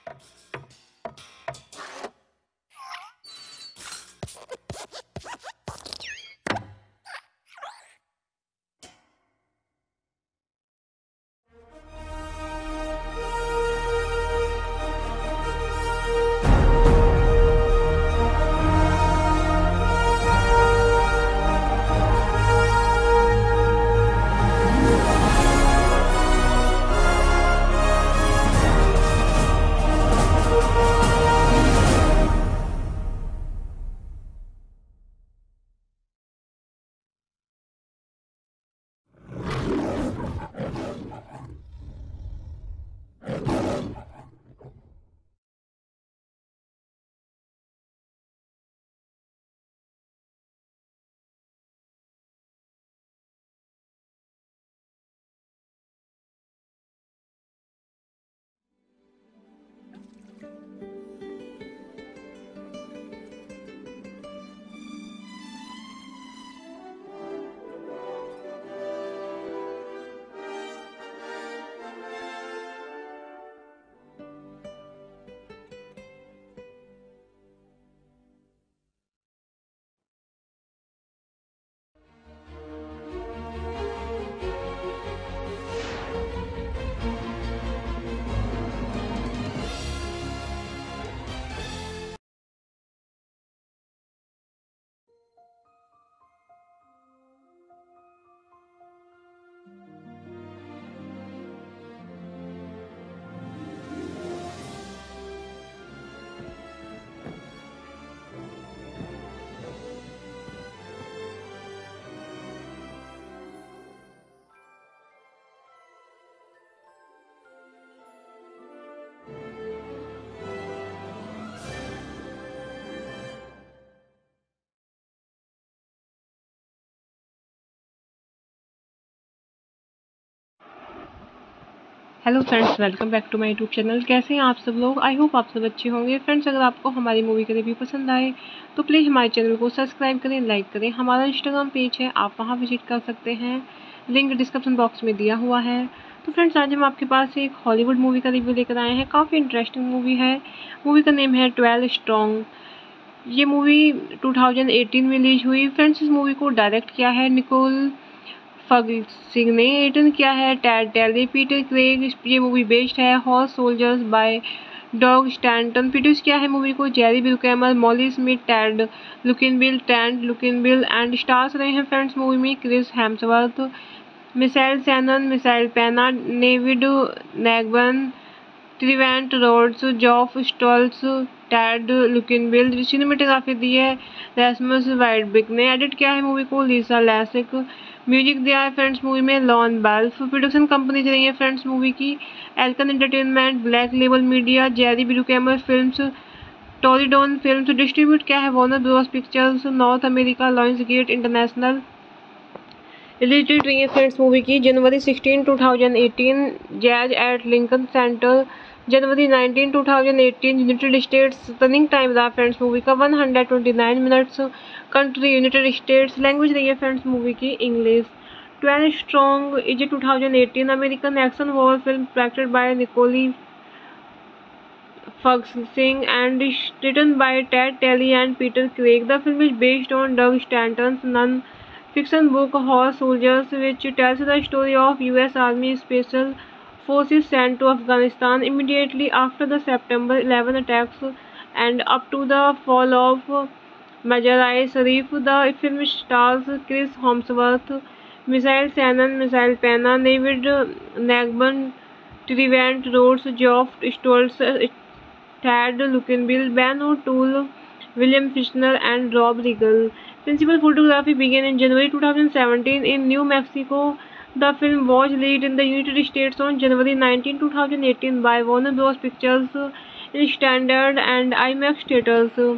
Hello friends, welcome back to my YouTube channel. कैसे हैं आप सब लोग? आई होप आप सब अच्छे होंगे। फ्रेंड्स, अगर आपको हमारी मूवी का रिव्यू पसंद आए तो प्लीज़ हमारे चैनल को सब्सक्राइब करें, लाइक करें। हमारा इंस्टाग्राम पेज है, आप वहां विजिट कर सकते हैं, लिंक डिस्क्रिप्शन बॉक्स में दिया हुआ है। तो फ्रेंड्स, आज हम आपके पास एक हॉलीवुड मूवी का रिव्यू लेकर आए हैं। काफ़ी इंटरेस्टिंग मूवी है। मूवी का नेम है 12 स्ट्रॉन्ग। ये मूवी 2018 में रिलीज हुई। फ्रेंड्स, इस मूवी को डायरेक्ट किया है निकोल फर्ग्यूसन ने, रिटर्न किया है टैड टेली, पीटर क्रेग। ये मूवी बेस्ड है horse soldiers by Doug Stanton. Produce किया है मूवी को Jerry Bruckheimer, Molly Smith, Thad Luckinbill and stars रहे हैं फ्रेंड्स मूवी में Chris Hemsworth, Michael Shannon, Michael पैना, David Negahban, Trevante Rhodes, Geoff Stults, Thad Luckinbill. Cinematography दी है Rasmus वाइडबिक ने। एडिट किया है मूवी को लीसा लैसिक। म्यूजिक दिया है फ्रेंड्स मूवी में लॉन बेल्फ। प्रोडक्शन कंपनी रही है फ्रेंड्स मूवी की Alcon entertainment, black label media, Jerry Bruckheimer films, Torridon films. Distribute किया है Warner Bros pictures, North America, Lions gate International. Release date रही है फ्रेंड्स मूवी की जनवरी 16, 2018, जैज एट लिंकन सेंटर। जनवरी 19, 2018, यूनाइटेड स्टेट्स। रनिंग टाइम रहा friends movie का 129 minutes. Country United States. Language रही है फ्रेंड्स मूवी की English. 12 strong is a 2018 American action war film directed by Nicolai Ferguson and written by Ted Telly and Peter Craig. The film is based on Doug Stanton's non-fiction book Horse Soldiers, which tells the story of U.S. Army Special Forces sent to Afghanistan immediately after the September 11 attacks and up to the fall of Mazar-i-Sharif. The film stars Chris Hemsworth, Michael Shannon, Michael Pena, David Nagban, Trevant Rhodes, Geoff Stoltz, Tad Lukinbill, Ben O'Toole, William Fichtner, and Rob Riggle. Principal photography began in January 2017 in New Mexico. The film was released in the United States on January 19, 2018 by Warner Bros. Pictures in standard and IMAX theaters.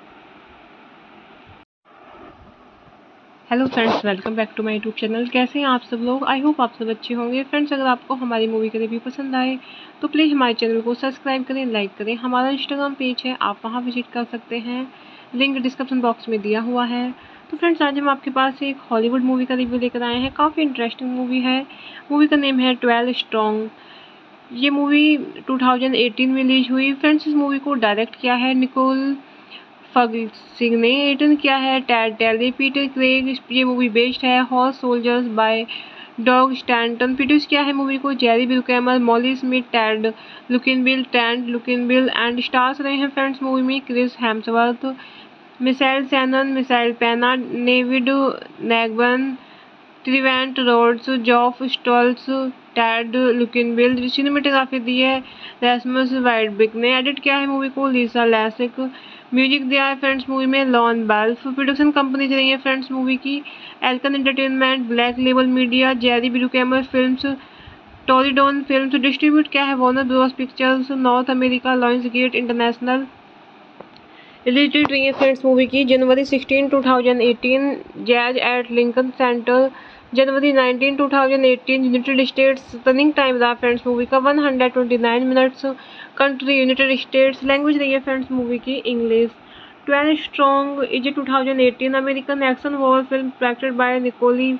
Hello friends, welcome back to my YouTube channel. कैसे हैं आप सब लोग? I hope आप सब अच्छे होंगे। Friends, अगर आपको हमारी मूवी का रिव्यू पसंद आए तो प्लीज़ हमारे चैनल को सब्सक्राइब करें, लाइक करें। हमारा इंस्टाग्राम पेज है, आप वहां विजिट कर सकते हैं, लिंक डिस्क्रिप्शन बॉक्स में दिया हुआ है। तो फ्रेंड्स, आज हम आपके पास एक हॉलीवुड मूवी का रिव्यू लेकर आए हैं। काफ़ी इंटरेस्टिंग मूवी है। मूवी का नेम है 12 स्ट्रॉन्ग। ये मूवी 2018 में रिलीज हुई। फ्रेंड्स, इस मूवी को डायरेक्ट किया है निकोल फर्ग्यूसन ने, रिटर्न किया है टैड टेली, पीटर क्रेग। ये मूवी बेस्ड है horse soldiers by Doug Stanton. Produce किया है मूवी को Jerry Bruckheimer, Molly Smith, Thad Luckinbill and stars रहे हैं फ्रेंड्स मूवी में Chris Hemsworth, Michael Shannon, Michael पैना, David Negahban, Trevante Rhodes, Geoff Stults, Thad Luckinbill. Cinematography दी है Rasmus वाइडबिक ने। एडिट किया है मूवी को लीसा लैसिक। म्यूजिक दिया है फ्रेंड्स मूवी में लॉन बेल्फ। प्रोडक्शन कंपनी रही है फ्रेंड्स मूवी की Alcon entertainment, black label media, Jerry Bruckheimer films, Torridon films. Distribute किया है Warner Bros pictures, North America, Lionsgate international. Release date रही है फ्रेंड्स मूवी की जनवरी 16, 2018, जैज एट लिंकन सेंटर। जनवरी 19, 2018, यूनाइटेड स्टेट्स। रनिंग टाइम रहा friends movie का 129 minutes. Country United States. Language रही है फ्रेंड्स मूवी की English. 12 strong is a 2018 American action war film directed by Nicolai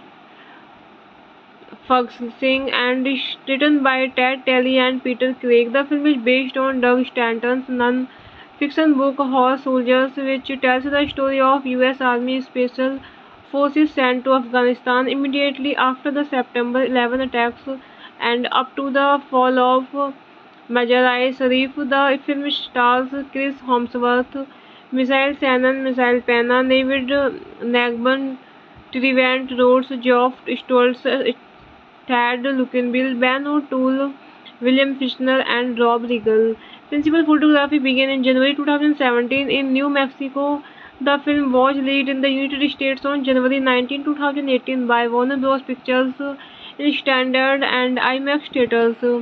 Ferguson and written by Ted Telly and Peter Craig. The film is based on Doug Stanton's non-fiction book Horse Soldiers, which tells the story of U.S. Army Special Forces sent to Afghanistan immediately after the September 11 attacks and up to the fall of Mazar-i-Sharif. The film stars Chris Hemsworth, Michael Shannon, Michael Pena, David Nagban, Trevant Rhodes, Geoff Stoltz, Tad Lukinbill, Ben O'Toole, William Fichtner, and Rob Riggle. Principal photography began in January 2017 in New Mexico. The film was released in the United States on January 19, 2018 by Warner Bros. Pictures in standard and IMAX theaters.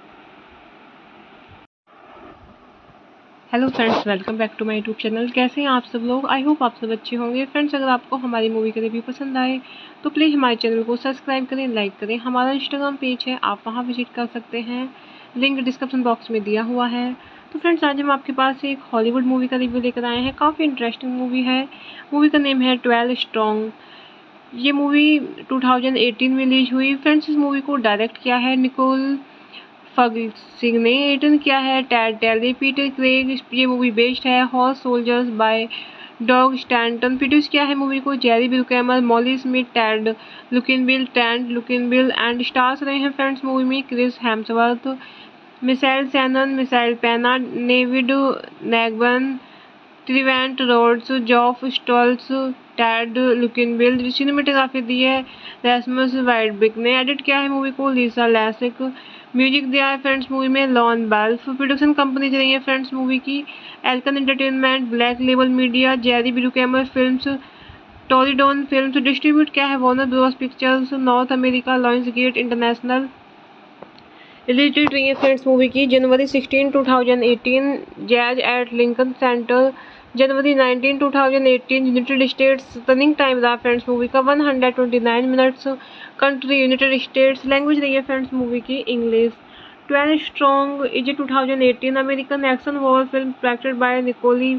Hello friends, welcome back to my YouTube channel. कैसे हैं आप सब लोग? I hope आप सब अच्छे होंगे। Friends, अगर आपको हमारी मूवी का रिव्यू पसंद आए तो प्लीज़ हमारे चैनल को सब्सक्राइब करें, लाइक करें। हमारा इंस्टाग्राम पेज है, आप वहां विजिट कर सकते हैं, लिंक डिस्क्रिप्शन बॉक्स में दिया हुआ है। तो फ्रेंड्स, आज हम आपके पास एक हॉलीवुड मूवी का रिव्यू लेकर आए हैं। काफ़ी इंटरेस्टिंग मूवी है। मूवी का नेम है 12 स्ट्रॉन्ग। ये मूवी 2018 में रिलीज हुई। फ्रेंड्स, इस मूवी को डायरेक्ट किया है निकोल फर्ग्यूसन ने, रिटर्न किया है टैड टेली, पीटर क्रेग। ये मूवी बेस्ड है horse soldiers by Doug Stanton. Produce किया है मूवी को Jerry Bruckheimer, Molly Smith, Thad Luckinbill and stars रहे हैं फ्रेंड्स मूवी में Chris Hemsworth, Michael Shannon, Michael पैना, David Negahban, Trevante Rhodes, Geoff Stults, Thad Luckinbill. Cinematography दी है Rasmus वाइडबिक ने। एडिट किया है मूवी को लीसा लैसिक। म्यूजिक दिया है फ्रेंड्स मूवी में लॉन बेल्फ। प्रोडक्शन कंपनी रही है फ्रेंड्स मूवी की Alcon entertainment, black label media, Jerry Bruckheimer films, Torridon films. Distribute किया है Warner Bros pictures, North America, Lionsgate international. Release date रही है फ्रेंड्स मूवी की जनवरी 16, 2018, जैज एट लिंकन सेंटर। जनवरी 19, 2018, यूनाइटेड स्टेट्स। रनिंग टाइम रहा friends movie का 129 minutes. Country United States. Language रही है फ्रेंड्स मूवी की English. 12 strong is a 2018 American action war film directed by Nicolai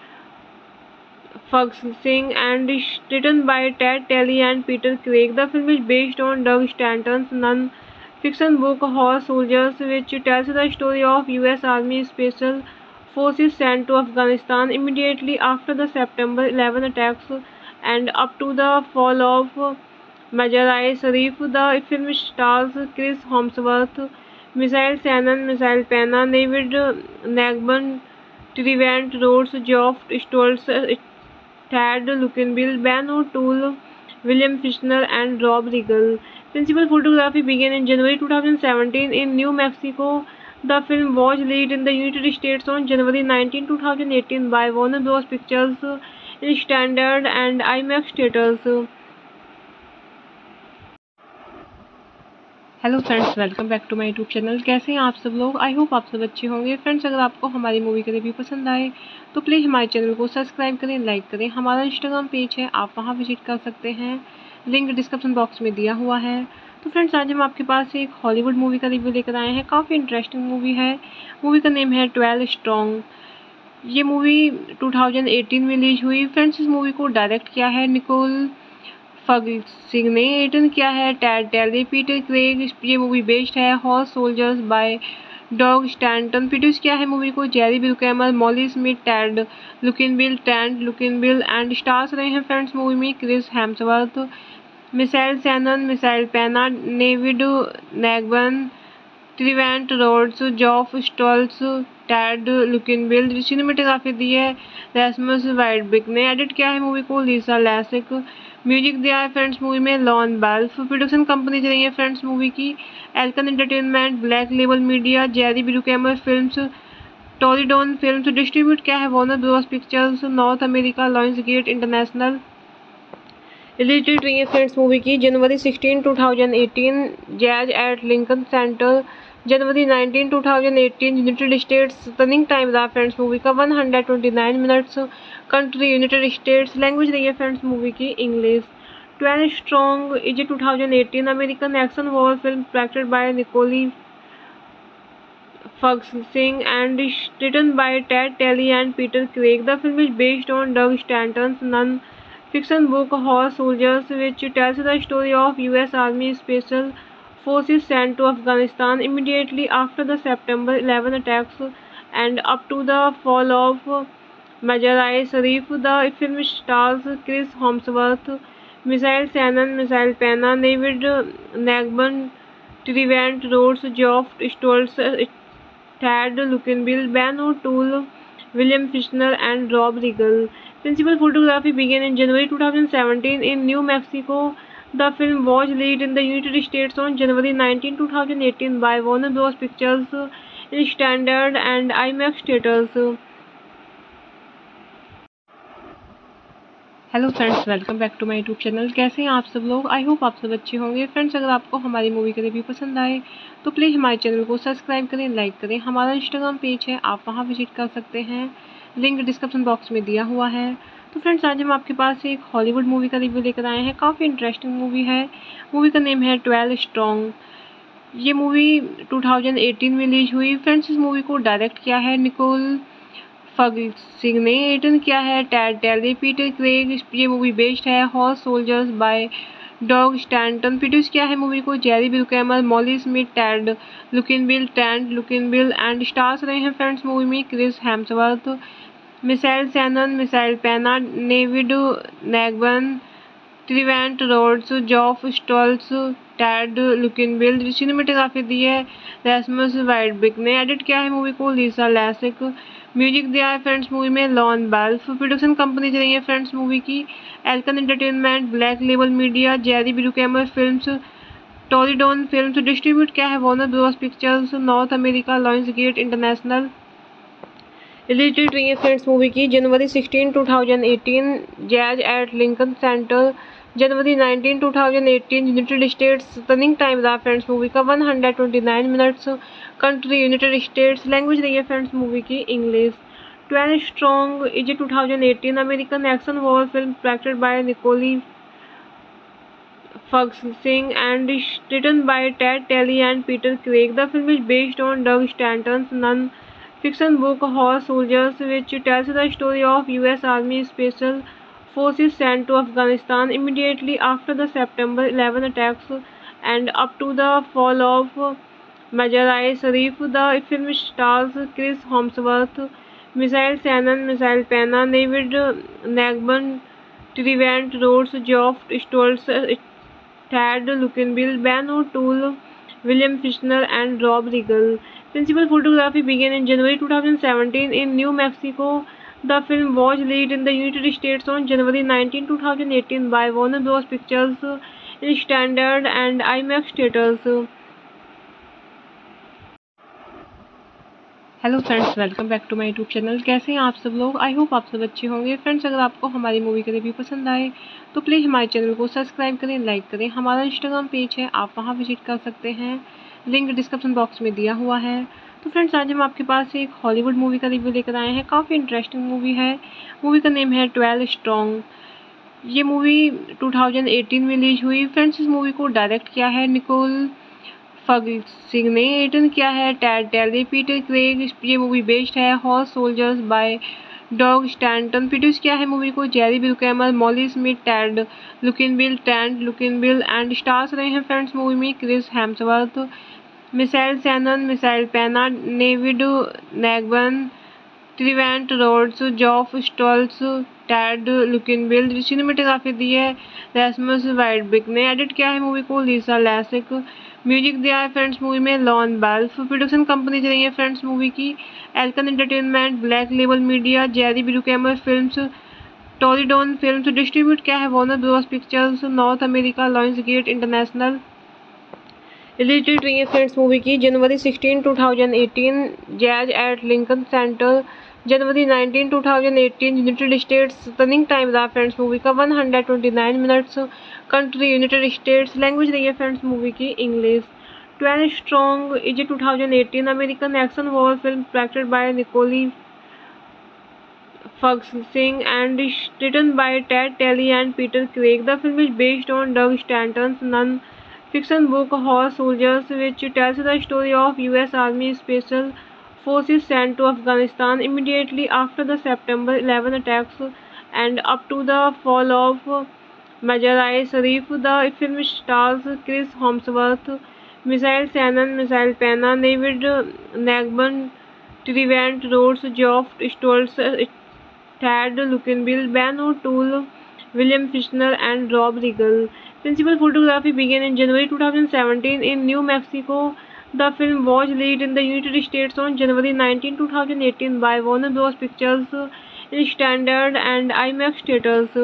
Ferguson and written by Ted Telly and Peter Craig. The film is based on Doug Stanton's non-fiction book Horse Soldiers, which tells the story of U.S. Army Special Forces sent to Afghanistan immediately after the September 11 attacks and up to the fall of Mazar-i-Sharif. The film stars Chris Hemsworth, Michael Shannon, Michael Pena, David Nagban, Trevant Rhodes, Geoff Stoltz, Tad Lukinbill, Ben O'Toole, William Fichtner, and Rob Riggle. Principal photography began in January 2017 in New Mexico. The film was released in the United States on January 19, 2018 by Warner Bros. Pictures in standard and IMAX theaters. Hello friends, welcome back to my YouTube channel. कैसे हैं आप सब लोग? I hope आप सब अच्छे होंगे। Friends, अगर आपको हमारी मूवी का रिव्यू पसंद आए तो प्लीज़ हमारे चैनल को सब्सक्राइब करें, लाइक करें। हमारा इंस्टाग्राम पेज है, आप वहां विजिट कर सकते हैं, लिंक डिस्क्रिप्शन बॉक्स में दिया हुआ है। तो फ्रेंड्स, आज हम आपके पास एक हॉलीवुड मूवी का रिव्यू लेकर आए हैं। काफ़ी इंटरेस्टिंग मूवी है। मूवी का नेम है 12 स्ट्रॉन्ग। ये मूवी 2018 में रिलीज हुई। फ्रेंड्स, इस मूवी को डायरेक्ट किया है निकोल फग सिंह ने रिटर्न किया है। टैड टेली, पीटर क्रेग, ये मूवी बेस्ड है। Horse soldiers by Doug Stanton, produce किया है मूवी को Jerry Bruckheimer, Molly Smith, Thad Luckinbill and stars रहे हैं फ्रेंड्स मूवी में Chris Hemsworth, Michael Shannon, Michael पैना, David Negahban, Trevante Rhodes, Geoff Stults, Thad Luckinbill. Cinematography दी है Rasmus वाइडबिक ने। एडिट किया है मूवी को लिसा लैसिक। म्यूजिक दिया है फ्रेंड्स मूवी में लॉन बेल्फ। प्रोडक्शन कंपनी रही है फ्रेंड्स मूवी की Alcon entertainment, black label media, Jerry Bruckheimer films, Torridon films. Distribute किया है Warner Bros pictures, North America, Lionsgate international. Release date रही है फ्रेंड्स मूवी की जनवरी 16, 2018, जैज एट लिंकन सेंटर। जनवरी 19, 2018, यूनाइटेड स्टेट्स। रनिंग टाइम रहा friends movie का 129 minutes. Country United States. Language रही है फ्रेंड्स मूवी की English. 12 strong is 2018 American action war film directed by Nicolai Fugsing and written by Ted Telly and Peter Craig. The film is based on Doug Stanton's non-fiction book Horse Soldiers, which tells the story of U.S. Army Special Forces sent to Afghanistan immediately after the September 11 attacks and up to the fall of Mazar-i-Sharif. The film stars Chris Hemsworth, Michael Shannon, Michael Pena, David Nagban, Trevant Rhodes, Geoff Stoltz, Tad Lukinbill, Ben O'Toole, William Fichtner, and Rob Riggle. Principal photography began in January 2017 in New Mexico. The film was released in the United States on January 19, 2018 by Warner Bros. Pictures in standard and IMAX theaters. Hello friends, welcome back to my YouTube channel. कैसे हैं आप सब लोग? I hope आप सब अच्छे होंगे। Friends, अगर आपको हमारी मूवी का रिव्यू पसंद आए तो प्लीज़ हमारे चैनल को सब्सक्राइब करें, लाइक करें। हमारा इंस्टाग्राम पेज है, आप वहां विजिट कर सकते हैं, लिंक डिस्क्रिप्शन बॉक्स में दिया हुआ है। तो फ्रेंड्स, आज हम आपके पास एक हॉलीवुड मूवी का रिव्यू लेकर आए हैं। काफ़ी इंटरेस्टिंग मूवी है। मूवी का नेम है 12 स्ट्रॉन्ग। ये मूवी 2018 में रिलीज हुई। फ्रेंड्स, इस मूवी को डायरेक्ट किया है निकोल फगिंग ने, रिटर्न किया है टैड टेली, पीटर क्रेग, ये मूवी बेस्ड है। Horse soldiers by Doug Stanton, produce किया है मूवी को Jerry Bruckheimer, Molly Smith, Thad Luckinbill and stars रहे हैं फ्रेंड्स मूवी में Chris Hemsworth, Michael Shannon, Michael पैना, David Negahban, Trevante Rhodes, Geoff Stults, Thad Luckinbill. Cinematography दी है Rasmus वाइडबिक ने। एडिट किया है मूवी को लिसा लैसिक। म्यूजिक दिया है फ्रेंड्स मूवी में लॉन बेल्फ। प्रोडक्शन कंपनी रही है फ्रेंड्स मूवी की Alcon entertainment, black label media, Jerry Bruckheimer films, Torridon films. Distribute किया है Warner Bros pictures, North America, Lionsgate international. Release date रही है फ्रेंड्स मूवी की जनवरी 16, 2018, जैज एट लिंकन सेंटर। जनवरी 19, 2018, यूनाइटेड स्टेट्स। रनिंग टाइम रहा friends movie का 129 minutes. Country United States. Language रही है फ्रेंड्स मूवी की English. 12 strong is 2018 American action war film directed by Nicolai Fugsing and written by Ted Telly and Peter Craig. The film is based on Doug Stanton's non-fiction book Horse Soldiers, which tells the story of U.S. Army Special Forces sent to Afghanistan immediately after the September 11 attacks and up to the fall of Mazar-i-Sharif. The film stars Chris Hemsworth, Michael Shannon, Michael Pena, David Nagban, Trevant Rhodes, Geoff Stoltz, Tad Lukinbill, Ben O'Toole, William Fichtner, and Rob Riggle. Principal photography began in January 2017 in New Mexico. The film was released in the United States on January 19, 2018 by Warner Bros. Pictures in standard and IMAX theaters. Hello friends, welcome back to my YouTube channel. कैसे हैं आप सब लोग? I hope आप सब अच्छे होंगे। Friends, अगर आपको हमारी मूवी का रिव्यू पसंद आए तो प्लीज़ हमारे चैनल को सब्सक्राइब करें, लाइक करें। हमारा इंस्टाग्राम पेज है, आप वहां विजिट कर सकते हैं, लिंक डिस्क्रिप्शन बॉक्स में दिया हुआ है। तो फ्रेंड्स, आज हम आपके पास एक हॉलीवुड मूवी का रिव्यू लेकर आए हैं। काफ़ी इंटरेस्टिंग मूवी है। मूवी का नेम है 12 स्ट्रॉन्ग। ये मूवी 2018 में रिलीज हुई। फ्रेंड्स, इस मूवी को डायरेक्ट किया है निकोल फगिंग ने, रिटर्न किया है टैड टेली, पीटर क्रेग, ये मूवी बेस्ड है। Horse soldiers by Doug Stanton. Produce किया है मूवी को Jerry Bruckheimer, Molly Smith, Ted Luckinbill and stars रहे हैं फ्रेंड्स मूवी में Chris Hemsworth, Michael Shannon, Michael पैना, David Negahban, Trevante Rhodes, Geoff Stults, Ted Luckinbill. Cinematography दी है Rasmus वाइडबिक ने। एडिट किया है मूवी को लिसा लैसिक। म्यूजिक दिया है फ्रेंड्स मूवी में लॉन बेल्फ। प्रोडक्शन कंपनी रही है फ्रेंड्स मूवी की Alcon entertainment, black label media, Jerry Bruckheimer films, Torridon films. Distribute किया है Warner Bros pictures, North America, Lionsgate international. Release date रही है फ्रेंड्स मूवी की जनवरी 16, 2018, जैज एट लिंकन सेंटर। जनवरी 19, 2018, यूनाइटेड स्टेट्स। रनिंग टाइम रहा friends movie का 129 minutes. Country United States. Language रही है फ्रेंड्स मूवी की English. 12 strong is a 2018 American action war film directed by Nicolai Fugsing and is written by Ted Telly and Peter Craig. The film is based on Doug Stanton's non-fiction book Horse Soldiers, which tells the story of U.S. Army Special Forces sent to Afghanistan immediately after the September 11 attacks and up to the fall of Mazar-i-Sharif. The film stars Chris Hemsworth, Michael Shannon, Michael Pena, David Nagban, Trevant Rhodes, Geoff Stoltz, Tad Lukinbill, Ben O'Toole, William Fichtner, and Rob Riggle. Principal photography began in January 2017 in New Mexico. The film was released in the United States on January 19, 2018 by Warner Bros. Pictures in standard and IMAX theaters.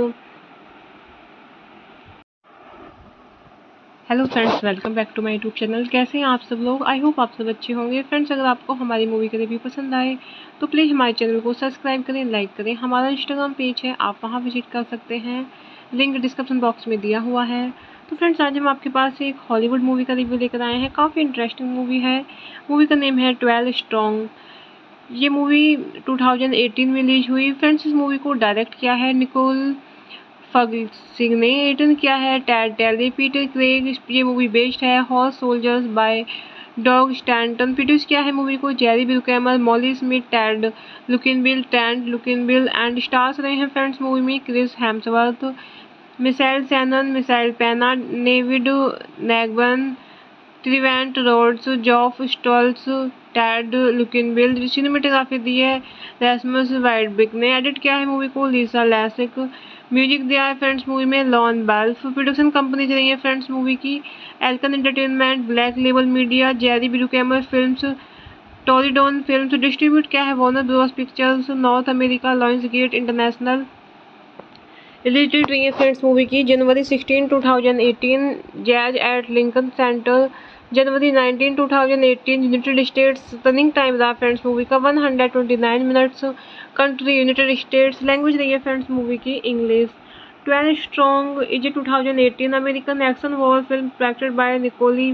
Hello friends, welcome back to my YouTube channel. कैसे हैं आप सब लोग? I hope आप सब अच्छे होंगे। Friends, अगर आपको हमारी मूवी का रिव्यू पसंद आए तो प्लीज़ हमारे चैनल को सब्सक्राइब करें, लाइक करें। हमारा इंस्टाग्राम पेज है, आप वहां विजिट कर सकते हैं, लिंक डिस्क्रिप्शन बॉक्स में दिया हुआ है। तो फ्रेंड्स, आज हम आपके पास एक हॉलीवुड मूवी का रिव्यू लेकर आए हैं। काफ़ी इंटरेस्टिंग मूवी है। मूवी का नेम है 12 स्ट्रॉन्ग। ये मूवी 2018 में रिलीज हुई। फ्रेंड्स, इस मूवी को डायरेक्ट किया है निकोल फग्सिंग ने। रिटर्न किया है टेड टेली, पीटर क्रेग। ये मूवी बेस्ड है horse soldiers by Doug Stanton. Produce किया है मूवी को Jerry Bruckheimer, Molly Smith, Ted Luckinbill and stars रहे हैं फ्रेंड्स मूवी में Chris Hemsworth, Michael Shannon, Michael पैना, David Negahban, Trevante Rhodes, Geoff Stults, Ted Luckinbill. Cinematography दी है Rasmus वाइडबिक ने। एडिट किया है मूवी को लिसा लैसिक। म्यूजिक दिया है फ्रेंड्स मूवी में लॉन बेल्फ। प्रोडक्शन कंपनी रही है फ्रेंड्स मूवी की Alcon entertainment, black label media, Jerry Bruckheimer films, Torridon films. Distribute किया है Warner Bros pictures, North America, Lionsgate international. Release date रही है फ्रेंड्स मूवी की जनवरी 16, 2018, जैज एट लिंकन सेंटर। जनवरी 19, 2018, यूनाइटेड स्टेट्स। रनिंग टाइम रहा friends movie का 129 minutes. Country United States. Language रही है फ्रेंड्स मूवी की English. 12 strong is a 2018 American action war film directed by Nicolai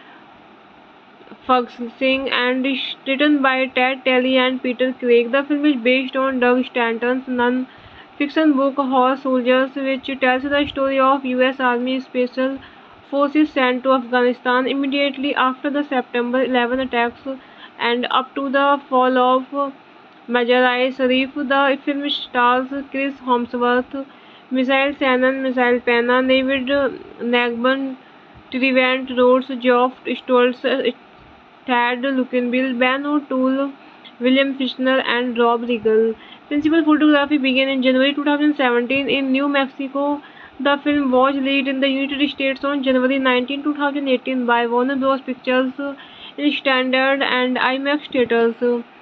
Fugsing and is written by Ted Telly and Peter Craig. The film is based on Doug Stanton's non-fiction book Horse Soldiers, which tells the story of U.S. Army Special Forces sent to Afghanistan immediately after the September 11 attacks and up to the fall of Mazar-i-Sharif. The film stars Chris Hemsworth, Michael Shannon, Michael Pena, David Nagban, Trevant Rhodes, Geoff Stoltz, Tad Lukinbill, Ben O'Toole, William Fichtner, and Rob Riggle. Principal photography began in January 2017 in New Mexico. The film was released in the United States on January 19, 2018 by Warner Bros. Pictures in standard and IMAX theaters.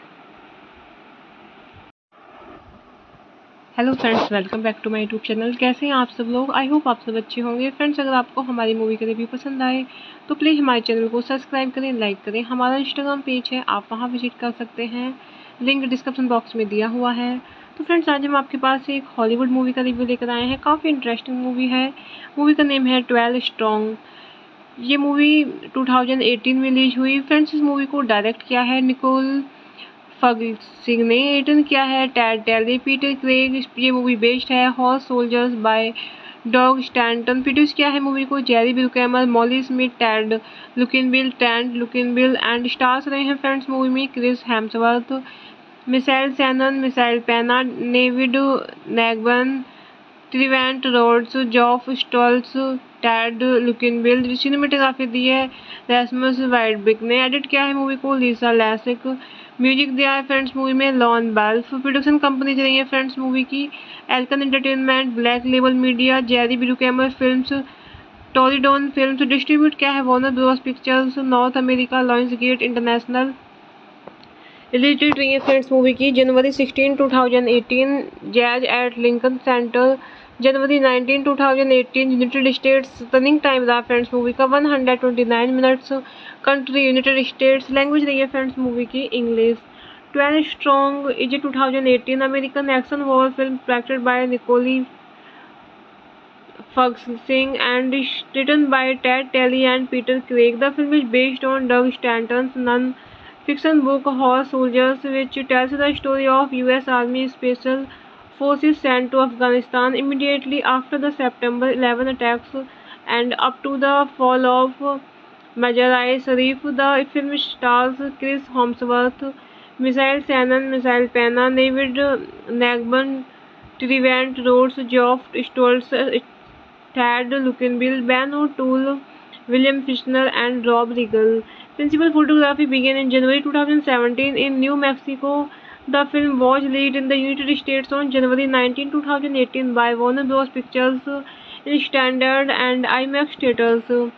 Hello friends, welcome back to my YouTube channel. कैसे हैं आप सब लोग? I hope आप सब अच्छे होंगे। Friends, अगर आपको हमारी मूवी का रिव्यू पसंद आए तो प्लीज़ हमारे चैनल को सब्सक्राइब करें, लाइक करें। हमारा इंस्टाग्राम पेज है, आप वहां विजिट कर सकते हैं, लिंक डिस्क्रिप्शन बॉक्स में दिया हुआ है। तो फ्रेंड्स, आज हम आपके पास एक हॉलीवुड मूवी का रिव्यू लेकर आए हैं। काफ़ी इंटरेस्टिंग मूवी है। मूवी का नेम है 12 स्ट्रॉन्ग। ये मूवी 2018 में रिलीज हुई। फ्रेंड्स, इस मूवी को डायरेक्ट किया है निकोल फग्सिंग ने। रिटर्न किया है टेड टेली, पीटर क्रेग। ये मूवी बेस्ड है horse soldiers by Doug Stanton. Produce किया है मूवी को Jerry Bruckheimer, Molly Smith, Ted Luckinbill and stars रहे हैं फ्रेंड्स मूवी में Chris Hemsworth, Michael Shannon, Michael Peña, Navid Negahban, Trevante Rhodes, Geoff Stults, Thad Luckinbill. Cinematography दी है Rasmus वाइडबिक ने। Edit किया है मूवी को लीसा लैसिक। म्यूजिक दिया है फ्रेंड्स मूवी में लॉन बेल्फ। प्रोडक्शन कंपनी चल रही है फ्रेंड्स मूवी की Alcon entertainment, black label media, Jerry Bruckheimer films, Torridon films. Distribute किया है Warner Bros pictures, North America, Lionsgate international. Release date रही है फ्रेंड्स मूवी की जनवरी 16, 2018, जैज एट लिंकन सेंटर। जनवरी 19, 2018, यूनाइटेड स्टेट्स। रनिंग टाइम रहा friends movie का 129 minutes. Country United States. Language रही है फ्रेंड्स मूवी की English. 12 strong is 2018 American action war film directed by Nicolai Fugsing and is written by Ted Kelly and Peter Craig. The film is based on Doug Stanton's non-fiction book Horse Soldiers, which tells the story of U.S. Army Special Forces sent to Afghanistan immediately after the September 11 attacks and up to the fall of Mazar-i-Sharif. The film stars Chris Hemsworth, Michael Shannon, Michael Pena, David Nagban, Trevant Rhodes, Geoff Stoltz, Tad Lukinbill, Ben O'Toole, William Fichtner, and Rob Riggle. Principal photography began in January 2017 in New Mexico. The film was released in the United States on January 19, 2018 by Warner Bros. Pictures in standard and IMAX theaters.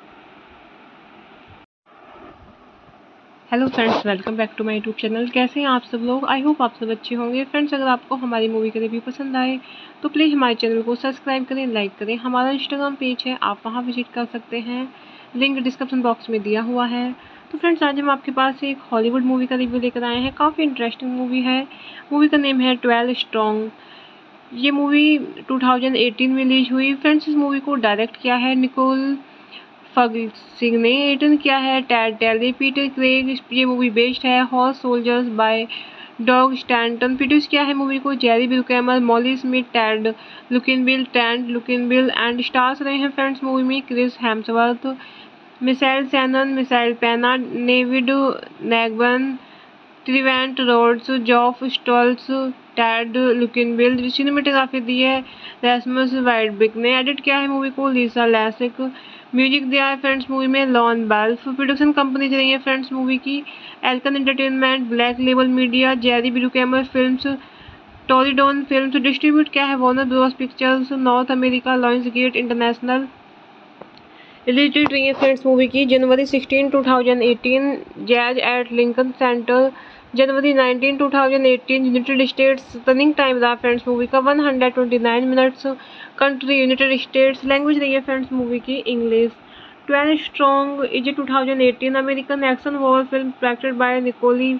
Hello friends, welcome back to my YouTube channel. कैसे हैं आप सब लोग? I hope आप सब अच्छे होंगे। Friends, अगर आपको हमारी मूवी का रिव्यू पसंद आए तो प्लीज़ हमारे चैनल को सब्सक्राइब करें, लाइक करें। हमारा इंस्टाग्राम पेज है, आप वहां विजिट कर सकते हैं, लिंक डिस्क्रिप्शन बॉक्स में दिया हुआ है। तो फ्रेंड्स, आज हम आपके पास एक हॉलीवुड मूवी का रिव्यू लेकर आए हैं। काफ़ी इंटरेस्टिंग मूवी है। मूवी का नेम है 12 स्ट्रॉन्ग। ये मूवी 2018 में रिलीज हुई। फ्रेंड्स, इस मूवी को डायरेक्ट किया है निकोल फगसिंग ने। रिटर्न किया है टैड टेली, पीटर क्रेग। ये मूवी बेस्ड है horse soldiers by Doug Stanton. Produce किया है मूवी को Jerry Bruckheimer, Molly Smith, Thad Luckinbill and stars रहे हैं फ्रेंड्स मूवी में Chris Hemsworth, Michael Shannon, Michael Peña, Navid Negahban, Trevante Rhodes, Geoff Stults, Thad Luckinbill. Cinematography दी है Rasmus वाइडबिक ने। Edit किया है मूवी को लीसा लैसिक। म्यूजिक दिया है फ्रेंड्स मूवी में लॉन बेल्फ। प्रोडक्शन कंपनी चल रही है फ्रेंड्स मूवी की Alcon entertainment, black label media, Jerry Bruckheimer films, Torridon films. Distribute किया है Warner Bros pictures, North America, Lionsgate international. Release date रही है फ्रेंड्स मूवी की जनवरी 16, 2018, जैज एट लिंकन सेंटर। जनवरी 19, 2018, यूनाइटेड स्टेट्स। रनिंग टाइम रहा friends movie का 129 minutes. Country United States. Language रही है फ्रेंड्स मूवी की English. 12 strong is 2018 American action war film directed by Nicolai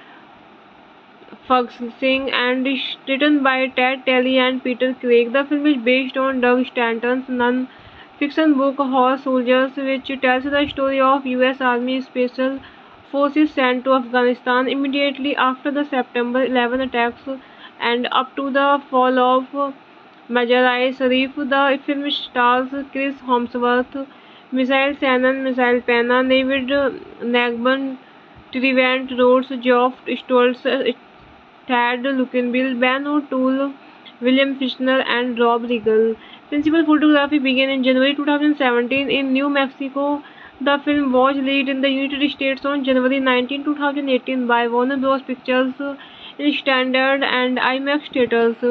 Fugsing and is written by Ted Kelly and Peter Craig. The film is based on Doug Stanton's non-fiction book Horse Soldiers, which tells the story of U.S. Army Special Forces sent to Afghanistan immediately after the September 11 attacks and up to the fall of Mazar-i-Sharif. The film stars Chris Hemsworth, Michael Shannon, Michael Pena, David Nagban, Trevant Rhodes, Geoff Stoltz, Tad Lukinbill, Ben O'Toole, William Fichtner, and Rob Riggle. Principal photography began in January 2017 in New Mexico. The film was released in the United States on January 19, 2018 by Warner Bros. Pictures in standard and IMAX theaters.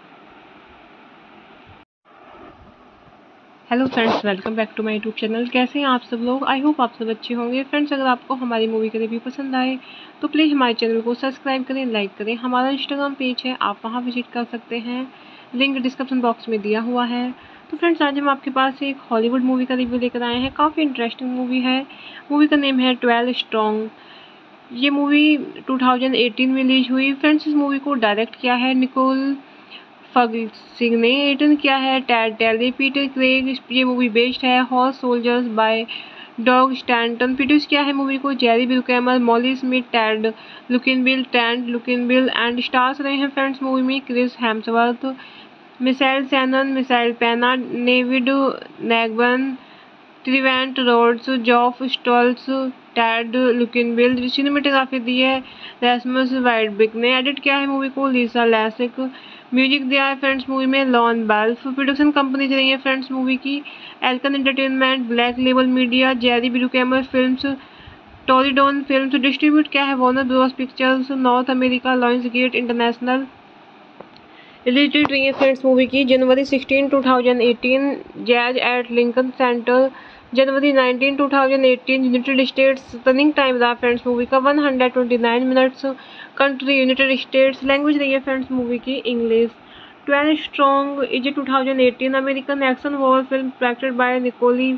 Hello friends, welcome back to my YouTube channel. कैसे हैं आप सब लोग? I hope आप सब अच्छे होंगे। Friends, अगर आपको हमारी मूवी का रिव्यू पसंद आए तो प्लीज़ हमारे चैनल को सब्सक्राइब करें, लाइक करें। हमारा इंस्टाग्राम पेज है, आप वहां विजिट कर सकते हैं, लिंक डिस्क्रिप्शन बॉक्स में दिया हुआ है। तो फ्रेंड्स, आज हम आपके पास एक हॉलीवुड मूवी का रिव्यू लेकर आए हैं। काफ़ी इंटरेस्टिंग मूवी है। मूवी का नेम है 12 स्ट्रॉन्ग। ये मूवी 2018 में रिलीज हुई। फ्रेंड्स, इस मूवी को डायरेक्ट किया है निकोल फगसिंग ने। रिटर्न किया है टैड टेली, पीटर क्रेग। ये मूवी बेस्ड है horse soldiers by Doug Stanton. Produce किया है मूवी को Jerry Bruckheimer, Molly Smith, Thad Luckinbill and stars रहे हैं फ्रेंड्स मूवी में Chris Hemsworth, Michael Shannon, Michael Peña, Navid Negahban, Trevante Rhodes, Geoff Stults, Thad Luckinbill. Cinematography दी है Rasmus वाइडबिक ने। Edit किया है मूवी को लीसा लैसिक। म्यूजिक दिया है फ्रेंड्स मूवी में लॉन बेल्फ। प्रोडक्शन कंपनी चल रही है फ्रेंड्स मूवी की Alcon entertainment, black label media, Jerry Bruckheimer films, Torridon films. Distribute किया है Warner Bros pictures, North America, Lionsgate international. Release date रही है फ्रेंड्स मूवी की जनवरी 16, 2018, जैज एट लिंकन सेंटर। जनवरी 19, 2018, यूनाइटेड स्टेट्स। रनिंग टाइम रहा friends movie का 129 minutes. Country United States. Language रही है फ्रेंड्स मूवी की English. 12 strong is 2018 American action war film directed by Nicolai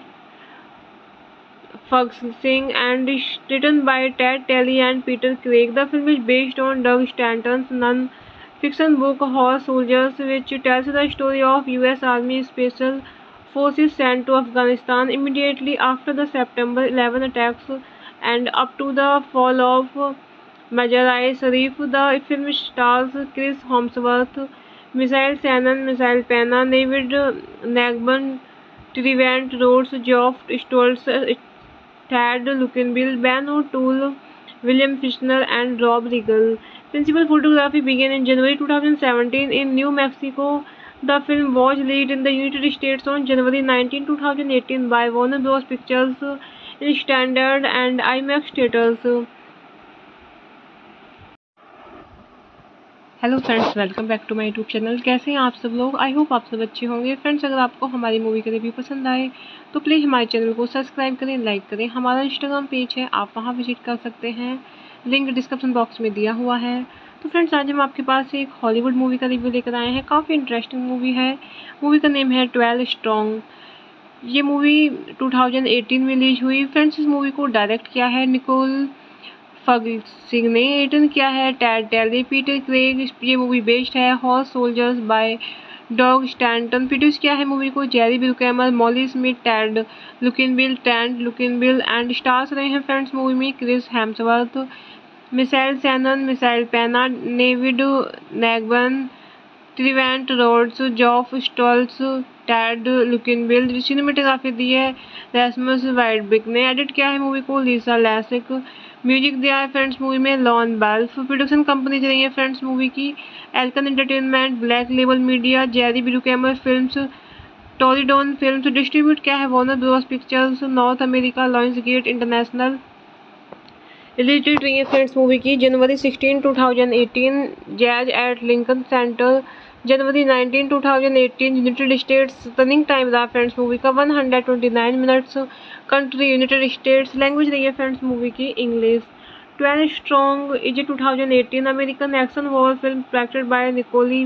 Fugsing and is written by Ted Kelly and Peter Craig. The film is based on Doug Stanton's non-fiction book Horse Soldiers, which tells the story of U.S. Army Special Forces sent to Afghanistan immediately after the September 11 attacks and up to the fall of Mazar-i-Sharif. The film stars Chris Hemsworth, Michael Shannon, Michael Pena, David Nagban, Trevant Rhodes, Geoff Stoltz, Tad Lukinbill, Ben O'Toole, William Fichtner, and Rob Riggle. Principal photography began in January 2017 in New Mexico. The film was released in the United States on January 19, 2018 by Warner Bros. Pictures in standard and IMAX theaters. Hello friends, welcome back to my YouTube channel. कैसे हैं आप सब लोग? I hope आप सब अच्छे होंगे। Friends, अगर आपको हमारी मूवी का रिव्यू पसंद आए तो प्लीज़ हमारे चैनल को सब्सक्राइब करें, लाइक करें। हमारा इंस्टाग्राम पेज है, आप वहां विजिट कर सकते हैं, लिंक डिस्क्रिप्शन बॉक्स में दिया हुआ है। तो फ्रेंड्स, आज हम आपके पास एक हॉलीवुड मूवी का रिव्यू लेकर आए हैं। काफ़ी इंटरेस्टिंग मूवी है। मूवी का नेम है 12 स्ट्रॉन्ग। ये मूवी 2018 में रिलीज हुई। फ्रेंड्स, इस मूवी को डायरेक्ट किया है निकोल फग्सिंग ने। रिटर्न किया है टैड टेली, पीटर क्रेग। ये मूवी बेस्ड है horse soldiers by Doug Stanton. Produce किया है मूवी को Jerry Bruckheimer, Molly Smith, Thad Luckinbill and stars रहे हैं फ्रेंड्स मूवी में Chris Hemsworth, Michael Shannon, Michael पैना, David Negahban, Trevante Rhodes, Geoff Stults, Thad Luckinbill. Cinematography दी है Rasmus वाइडबिक ने। एडिट किया है मूवी को लीसा लैसिक। म्यूजिक दिया है फ्रेंड्स मूवी में लॉन बेल्फ। प्रोडक्शन कंपनी चल रही है फ्रेंड्स मूवी की Alcon entertainment, black label media, Jerry Bruckheimer films, Torridon films. Distribute किया है Warner Bros pictures, North America, Lionsgate international. Release date रही है फ्रेंड्स मूवी की जनवरी 16, 2018, जैज एट लिंकन सेंटर। जनवरी 19, 2018, यूनाइटेड स्टेट्स। रनिंग टाइम रहा friends movie का 129 minutes. Country United States. Language रही है फ्रेंड्स मूवी की English. 12 strong is 2018 American action war film directed by Nicolai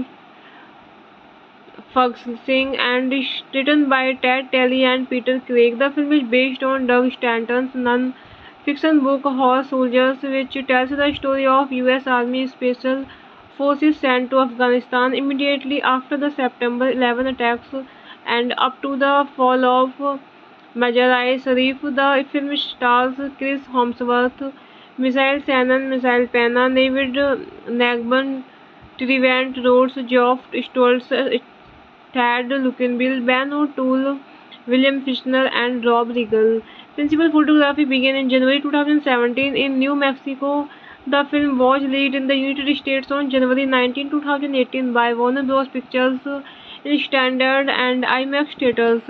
Fugsing and is written by Ted Kelly and Peter Craig. The film is based on Doug Stanton's non-fiction book Horse Soldiers, which tells the story of U.S. Army Special Forces sent to Afghanistan immediately after the September 11 attacks and up to the fall of Mazar-i-Sharif. The film stars Chris Hemsworth, Michael Shannon, Michael Pena, David Nagban, Trevant Rhodes, Geoff Stoltz, Tad Lukinbill, Ben O'Toole, William Fichtner, and Rob Riggle. Principal photography began in January 2017 in New Mexico. The film was released in the United States on January 19, 2018 by Warner Bros. Pictures in standard and IMAX theaters.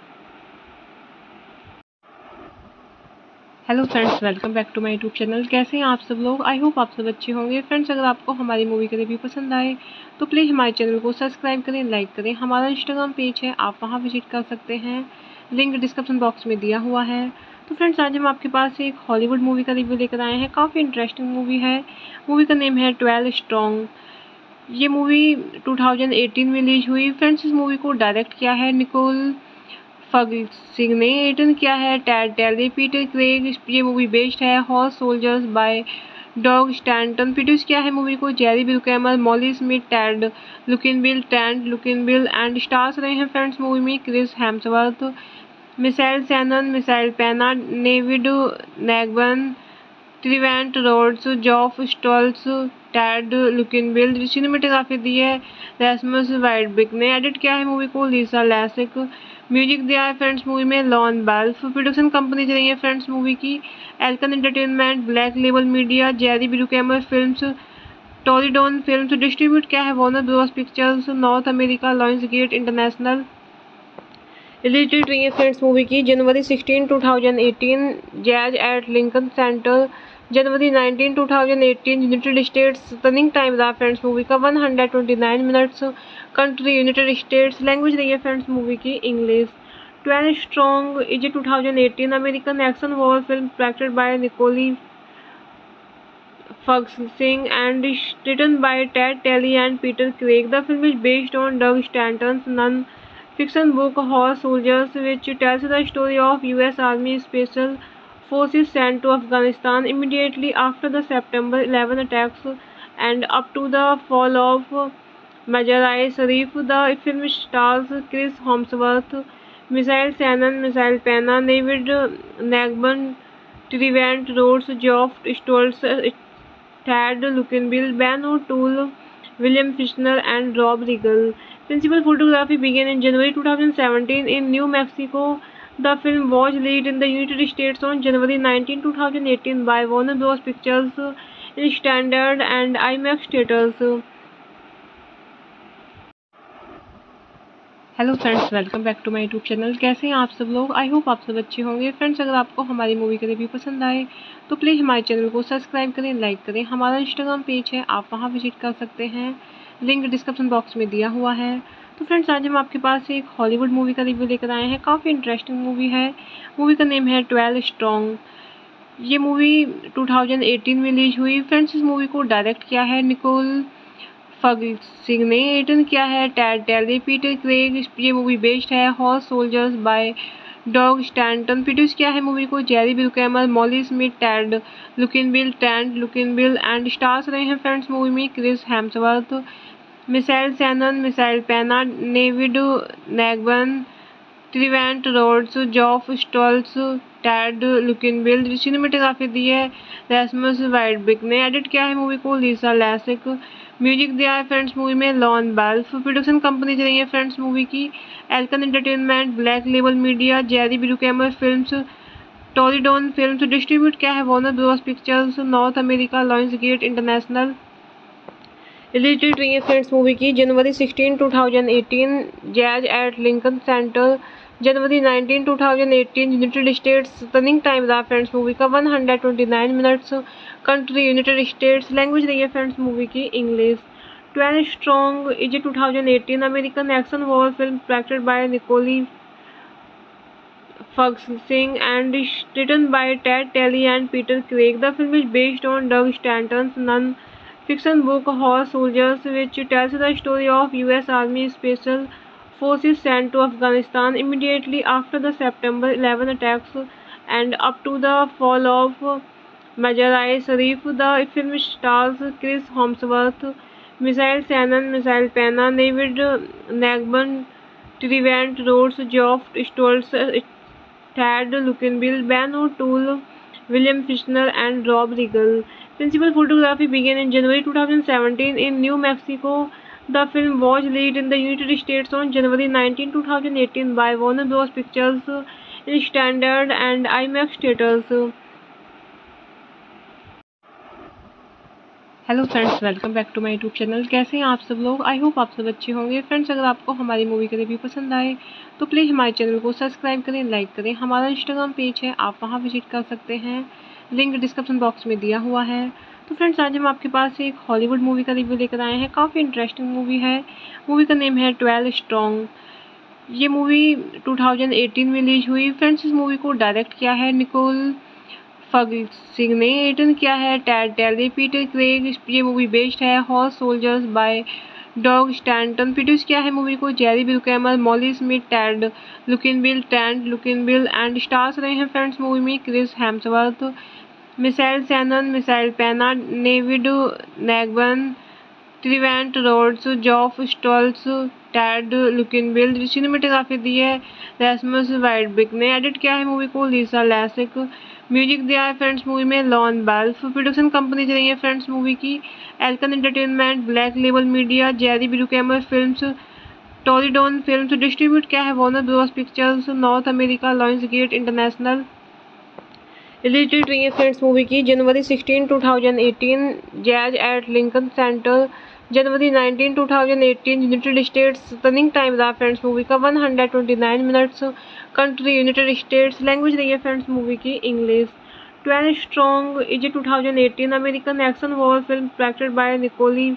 Hello friends, welcome back to my YouTube channel. कैसे हैं आप सब लोग? I hope आप सब अच्छे होंगे। Friends, अगर आपको हमारी मूवी का रिव्यू पसंद आए तो प्लीज़ हमारे चैनल को सब्सक्राइब करें, लाइक करें। हमारा इंस्टाग्राम पेज है, आप वहां विजिट कर सकते हैं, लिंक डिस्क्रिप्शन बॉक्स में दिया हुआ है। तो फ्रेंड्स, आज हम आपके पास एक हॉलीवुड मूवी का रिव्यू लेकर आए हैं। काफ़ी इंटरेस्टिंग मूवी है। मूवी का नेम है 12 स्ट्रॉन्ग। ये मूवी 2018 में रिलीज हुई। फ्रेंड्स, इस मूवी को डायरेक्ट किया है निकोल फग्सिंग ने। रिटर्न किया है टैड टेली, पीटर क्रेग। ये मूवी बेस्ड है horse soldiers by Doug Stanton. Produce किया है मूवी को Jerry Bruckheimer, Molly Smith, Thad Luckinbill and stars रहे हैं फ्रेंड्स मूवी में Chris Hemsworth, Michael Shannon, Michael पैना, David Negahban, Trevante Rhodes, Geoff Stults, Thad Luckinbill. Cinematography दी है Rasmus वाइडबिक ने। एडिट किया है मूवी को लीसा लैसिक। म्यूजिक दिया है फ्रेंड्स मूवी में लॉन बेल्फ। प्रोडक्शन कंपनी चल रही है फ्रेंड्स मूवी की Alcon entertainment, black label media, Jerry Bruckheimer films, Torridon films. Distribute क्या है Warner Bros Pictures, North America Lions gate International. Release date रही है फ्रेंड्स मूवी की जनवरी 16, 2018 जैज एट लिंकन सेंटर। जनवरी 19, 2018 यूनाइटेड स्टेट्स। रनिंग टाइम रहा friends movie का 129 minutes. Country United States. Language रही है फ्रेंड्स मूवी की English. 12 strong is a 2018 American action war film directed by Nicolai Fugsing and is written by Ted Telly and Peter Craig. The film is based on Doug Stanton's non-fiction book Horse Soldiers, which tells the story of U.S. Army Special Forces sent to Afghanistan immediately after the September 11 attacks and up to the fall of Mazar-i-Sharif. The film stars Chris Hemsworth, Michael Shannon, Michael Pena, David Nagban, Trevant Rhodes, Geoff Stoltz, Tad Luckenbill, Ben O'Toole, William Fichtner, and Rob Riggle. Principal photography began in January 2017 in New Mexico. The film was released in the United States on January 19, 2018 by Warner Bros. Pictures in standard and IMAX theaters. Hello friends, welcome back to my YouTube channel. कैसे हैं आप सब लोग? I hope आप सब अच्छे होंगे। Friends, अगर आपको हमारी मूवी का रिव्यू पसंद आए तो प्लीज़ हमारे चैनल को सब्सक्राइब करें, लाइक करें। हमारा इंस्टाग्राम पेज है, आप वहां विजिट कर सकते हैं, लिंक डिस्क्रिप्शन बॉक्स में दिया हुआ है। तो फ्रेंड्स, आज हम आपके पास एक हॉलीवुड मूवी का रिव्यू लेकर आए हैं। काफ़ी इंटरेस्टिंग मूवी है। मूवी का नेम है 12 स्ट्रॉन्ग। ये मूवी 2018 में रिलीज हुई। फ्रेंड्स, इस मूवी को डायरेक्ट किया है निकोल फगिंग ने, रिटर्न किया है टैड टेली, पीटर क्रेग। ये मूवी बेस्ड है horse soldiers by Doug Stanton. Produce किया है मूवी को Jerry Bruckheimer, Molly Smith, Thad Luckinbill and stars रहे हैं फ्रेंड्स मूवी में Chris Hemsworth, Michael Shannon, Michael पैना, David Negahban, Trevante Rhodes, Geoff Stults, Thad Luckinbill. Cinematography दी है Rasmus वाइडबिक ने। एडिट किया है मूवी को लीसा लैसिक। म्यूजिक दिया है फ्रेंड्स मूवी में लॉन बेल्फ। प्रोडक्शन कंपनी चल रही है फ्रेंड्स मूवी की Alcon entertainment, black label media, Jerry Bruckheimer films, Torridon films. Distribute क्या है Warner Bros Pictures, North America Lions gate International. Release date रही है फ्रेंड्स मूवी की जनवरी 16, 2018 जैज एट लिंकन सेंटर। जनवरी 19, 2018 यूनाइटेड स्टेट्स। रनिंग टाइम रहा friends movie का 129 minutes. Country United States. Language रही है फ्रेंड्स मूवी की English. 12 strong is a 2018 American action war film directed by Nicolai Fugsing and is written by Ted Telly and Peter Craig. The film is based on Doug Stanton's non-fiction book Horse Soldiers, which tells the story of U.S. Army Special Forces sent to Afghanistan immediately after the September 11 attacks and up to the fall of Mazar-i-Sharif. The film stars Chris Hemsworth, Michael Shannon, Michael Pena, David Nagban, Trevant Rhodes, Geoff Stoltz, Tad Luckenbill, Ben O'Toole, William Fichtner, and Rob Riggle. Principal photography began in January 2017 in New Mexico. The film was released in the United States on January 19, 2018 by Warner Bros. Pictures in standard and IMAX theaters. Hello friends, welcome back to my YouTube channel. कैसे हैं आप सब लोग? I hope आप सब अच्छे होंगे। Friends, अगर आपको हमारी मूवी का रिव्यू पसंद आए तो प्लीज़ हमारे चैनल को सब्सक्राइब करें, लाइक करें। हमारा इंस्टाग्राम पेज है, आप वहां विजिट कर सकते हैं, लिंक डिस्क्रिप्शन बॉक्स में दिया हुआ है। तो फ्रेंड्स, आज हम आपके पास एक हॉलीवुड मूवी का रिव्यू लेकर आए हैं। काफ़ी इंटरेस्टिंग मूवी है। मूवी का नेम है 12 स्ट्रॉन्ग। ये मूवी 2018 में रिलीज हुई। फ्रेंड्स, इस मूवी को डायरेक्ट किया है निकोल फगिंग ने, रिटर्न किया है टैड टेली, पीटर क्रेग। ये मूवी बेस्ड है horse soldiers by Doug Stanton. Produce किया है मूवी को Jerry Bruckheimer, Molly Smith, Thad Luckinbill and stars रहे हैं फ्रेंड्स मूवी में Chris Hemsworth, Michael Shannon, Michael पैना, David Negahban, Trevante Rhodes, Geoff Stults, Thad Luckinbill. Cinematography दी है Rasmus वाइडबिक ने। एडिट किया है मूवी को लीसा लैसिक। म्यूजिक दिया है फ्रेंड्स मूवी में लॉन बेल्फ। प्रोडक्शन कंपनी चल रही है फ्रेंड्स मूवी की Alcon entertainment, black label media, Jerry Bruckheimer films, Torridon films, distribute किया है Warner Bros pictures, North America, Lions gate International. Release date रही है फ्रेंड्स मूवी की जनवरी 16, 2018, जैज एट लिंकन सेंटर, जनवरी 19, 2018, यूनाइटेड स्टेट्स। रनिंग टाइम रहा friends movie का 129 minutes. Country United States. Language रही है फ्रेंड्स मूवी की English. 12 strong is a 2018 American action war film directed by Nicolai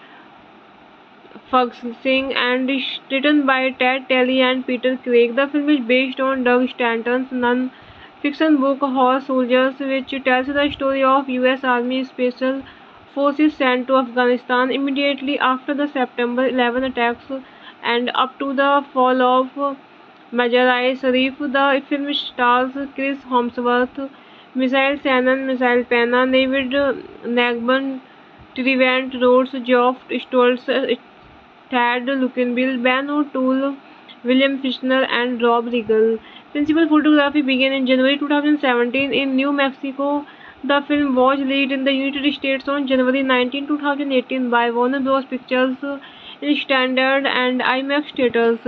Fugsing and is written by Ted Kelly and Peter Craig. The film is based on Doug Stanton's non-fiction book Horse Soldiers, which tells the story of U.S. Army Special Forces sent to Afghanistan immediately after the September 11 attacks and up to the fall of Mazar-i-Sharif. The film stars Chris Hemsworth, Michael Shannon, Michael Pena, David Nagban, Trevant Rhodes, Geoff Stoltz, Tad Luckenbill, Ben O'Toole, William Fichtner, and Rob Riggle. Principal photography began in January 2017 in New Mexico. The film was released in the United States on January 19, 2018 by Warner Bros. Pictures in standard and IMAX theaters.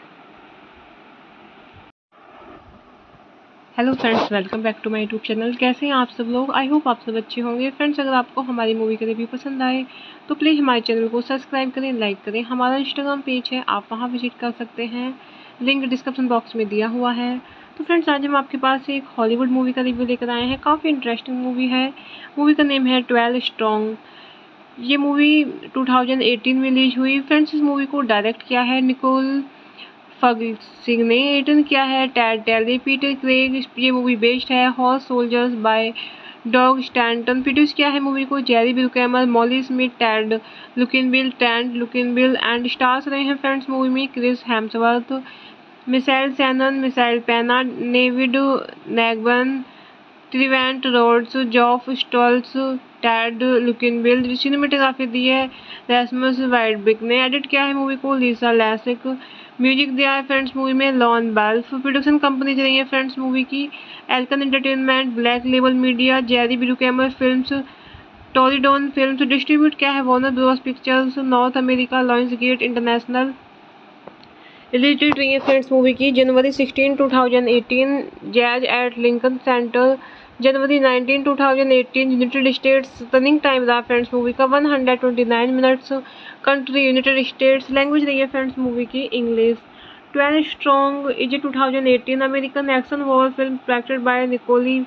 Hello friends, welcome back to my YouTube channel. कैसे हैं आप सब लोग? I hope आप सब अच्छे होंगे। Friends, अगर आपको हमारी मूवी का रिव्यू पसंद आए तो प्लीज़ हमारे चैनल को सब्सक्राइब करें, लाइक करें। हमारा इंस्टाग्राम पेज है, आप वहां विजिट कर सकते हैं, लिंक डिस्क्रिप्शन बॉक्स में दिया हुआ है। तो फ्रेंड्स, आज हम आपके पास एक हॉलीवुड मूवी का रिव्यू लेकर आए हैं। काफ़ी इंटरेस्टिंग मूवी है। मूवी का नेम है 12 स्ट्रॉन्ग। ये मूवी 2018 में रिलीज हुई। फ्रेंड्स, इस मूवी को डायरेक्ट किया है निकोल फगिंग ने, रिटर्न किया है टैड टेली, पीटर क्रेग। ये मूवी बेस्ड है horse soldiers by Doug Stanton. Produce किया है मूवी को Jerry Bruckheimer, Molly Smith, Thad Luckinbill and stars रहे हैं फ्रेंड्स मूवी में Chris Hemsworth, Michael Shannon, Michael पैना, David Negahban, Trevante Rhodes, Geoff Stults, Thad Luckinbill. Cinematography दी है Rasmus वाइडबिक ने। एडिट किया है मूवी को लीसा लैसिक। म्यूजिक दिया है फ्रेंड्स मूवी में लॉन बेल्फ। प्रोडक्शन कंपनी रही है फ्रेंड्स मूवी की Alcon entertainment, black label media, Jerry Bruckheimer films, Torridon films. Distribute किया है Warner Bros pictures, North America, Lions gate International. Release date रही है फ्रेंड्स मूवी की जनवरी 16, 2018, जैज एट लिंकन सेंटर, जनवरी 19, 2018, यूनाइटेड स्टेट्स। रनिंग टाइम रहा friends movie का 129 minutes. Country United States. Language रही है फ्रेंड्स मूवी की English. 12 strong is a 2018 American action war film directed by Nicolai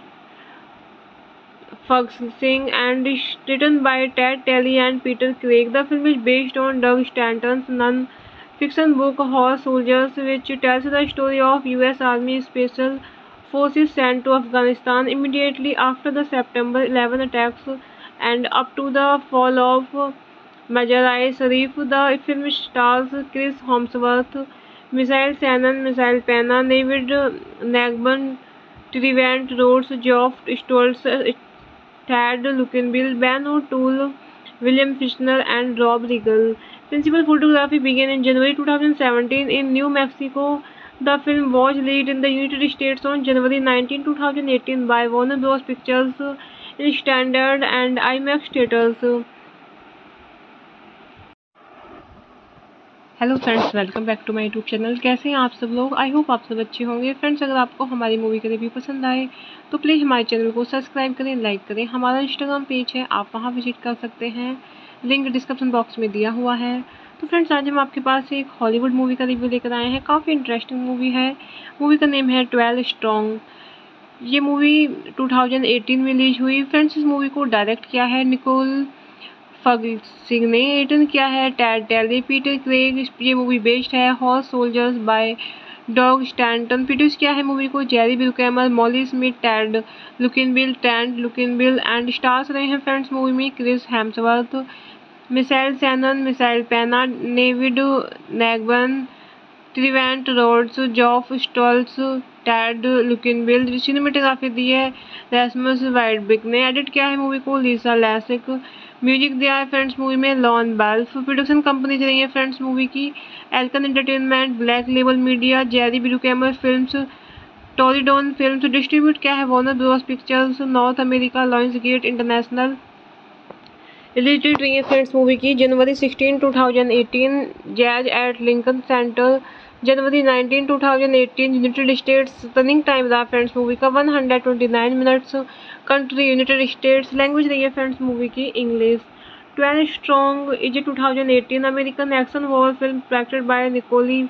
Fugsing and is written by Ted Kelly and Peter Craig. The film is based on Doug Stanton's non-fiction book Horse Soldiers, which tells the story of U.S. Army Special Forces sent to Afghanistan immediately after the September 11 attacks and up to the fall of Mazar-i-Sharif. The film stars Chris Hemsworth, Michael Shannon, Michael Pena, David Nagban, Trevant Rhodes, Geoff Stoltz, Tad Luckenbill, Ben O'Toole, William Fichtner, and Rob Riggle. Principal photography began in January 2017 in New Mexico. The film was released in the United States on January 19, 2018 by Warner Bros. Pictures in standard and IMAX theaters. Hello friends, welcome back to my YouTube channel. कैसे हैं आप सब लोग? I hope आप सब अच्छे होंगे। Friends, अगर आपको हमारी मूवी का रिव्यू पसंद आए तो प्लीज़ हमारे चैनल को सब्सक्राइब करें, लाइक करें। हमारा इंस्टाग्राम पेज है, आप वहां विजिट कर सकते हैं, लिंक डिस्क्रिप्शन बॉक्स में दिया हुआ है। तो फ्रेंड्स, आज हम आपके पास एक हॉलीवुड मूवी का रिव्यू लेकर आए हैं। काफ़ी इंटरेस्टिंग मूवी है। मूवी का नेम है 12 स्ट्रॉन्ग। ये मूवी 2018 में रिलीज हुई। फ्रेंड्स, इस मूवी को डायरेक्ट किया है निकोल फगिंग ने, रिटर्न किया है टैड टेली, पीटर क्रेग। ये मूवी बेस्ड है horse soldiers by Doug Stanton. Produce किया है मूवी को Jerry Bruckheimer, Molly Smith, Thad Luckinbill and stars रहे हैं फ्रेंड्स मूवी में Chris Hemsworth, Michael Shannon, Michael पैना, David Negahban, Trevante Rhodes, Geoff Stults, Thad Luckinbill. Cinematography दी है Rasmus वाइडबिक ने। एडिट किया है मूवी को लीसा लैसिक। म्यूजिक दिया है फ्रेंड्स मूवी में लॉन बेल्फ। प्रोडक्शन कंपनी रही है फ्रेंड्स मूवी की Alcon entertainment, black label media, Jerry Bruckheimer films, Torridon films. Distribute किया है Warner Bros pictures, North America, Lions gate International. Related रही है फ्रेंड्स मूवी की जनवरी 16 2018 जैज एट लिंकन सेंटर, जनवरी 19 2018 यूनाइटेड स्टेट्स। रनिंग टाइम रहा friends movie का 129 minutes. Country United States. Language रही है फ्रेंड्स मूवी की English. 12 strong is a 2018 American action war film directed by Nicolai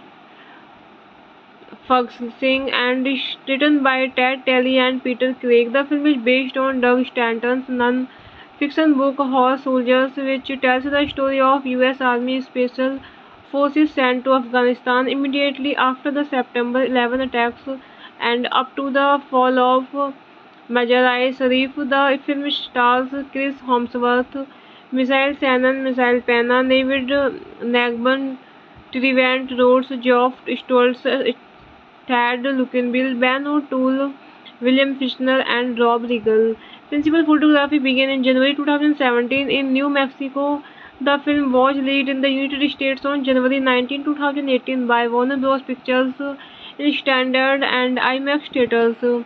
Fugsing and is written by Ted Kelly and Peter Craig. The film is based on Doug Stanton's non-fiction book Horse Soldiers, which tells the story of U.S. Army Special Forces sent to Afghanistan immediately after the September 11 attacks and up to the fall of Mazar-i-Sharif. The film stars Chris Hemsworth, Michael Shannon, Michael Pena, David Nagban, Trevant Rhodes, Geoff Stoltz, Tad Luckenbill, Ben O'Toole, William Fichtner, and Rob Riggle. Principal photography began in January 2017 in New Mexico. The film was released in the United States on January 19, 2018 by Warner Bros. Pictures in standard and IMAX theaters.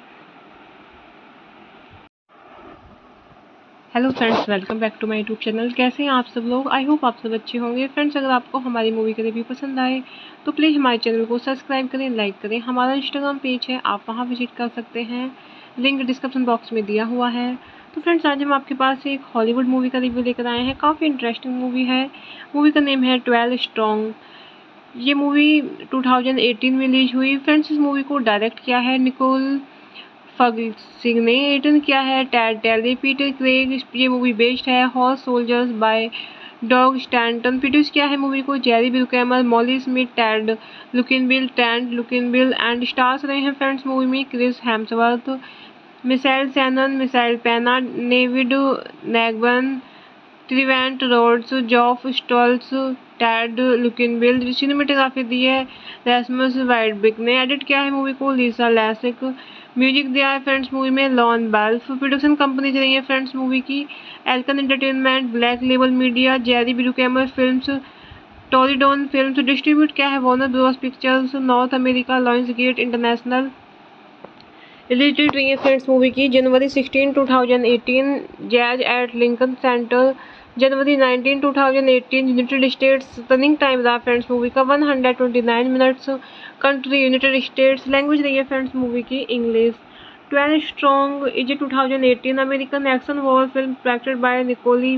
Hello friends, welcome back to my YouTube channel. कैसे हैं आप सब लोग? I hope आप सब अच्छे होंगे। Friends, अगर आपको हमारी मूवी का रिव्यू पसंद आए तो प्लीज़ हमारे चैनल को सब्सक्राइब करें, लाइक करें। हमारा इंस्टाग्राम पेज है, आप वहां विजिट कर सकते हैं, लिंक डिस्क्रिप्शन बॉक्स में दिया हुआ है। तो फ्रेंड्स, आज हम आपके पास एक हॉलीवुड मूवी का रिव्यू लेकर आए हैं। काफ़ी इंटरेस्टिंग मूवी है। मूवी का नेम है 12 स्ट्रॉन्ग। ये मूवी 2018 में रिलीज हुई। फ्रेंड्स, इस मूवी को डायरेक्ट किया है निकोल फगिंग ने, रिटर्न किया है टैड टेली, पीटर क्रेग। ये मूवी बेस्ड है horse soldiers by Doug Stanton. Produce किया है मूवी को Jerry Bruckheimer, Molly Smith, Thad Luckinbill and stars रहे हैं फ्रेंड्स मूवी में Chris Hemsworth, Michael Shannon, Michael पैना, David Negahban, Trevante Rhodes, Geoff Stults, Thad Luckinbill. Cinematography दी है Rasmus वाइडबिक ने। एडिट किया है मूवी को लीसा लैसिक। म्यूजिक दिया है फ्रेंड्स मूवी में लॉन बेल्फ। प्रोडक्शन कंपनी रही है फ्रेंड्स मूवी की Alcon entertainment, black label media, Jerry Bruckheimer films, Torridon films. Distribute किया है Warner Bros pictures, North America, Lionsgate International. Related रही है फ्रेंड्स मूवी की जनवरी 16 2018 जैज एट लिंकन सेंटर, जनवरी 19 2018 यूनाइटेड स्टेट्स। रनिंग टाइम रहा friends movie का 129 minutes. Country United States. Language रही है फ्रेंड्स मूवी की English. 12 strong is a 2018 American action war film directed by Nicolai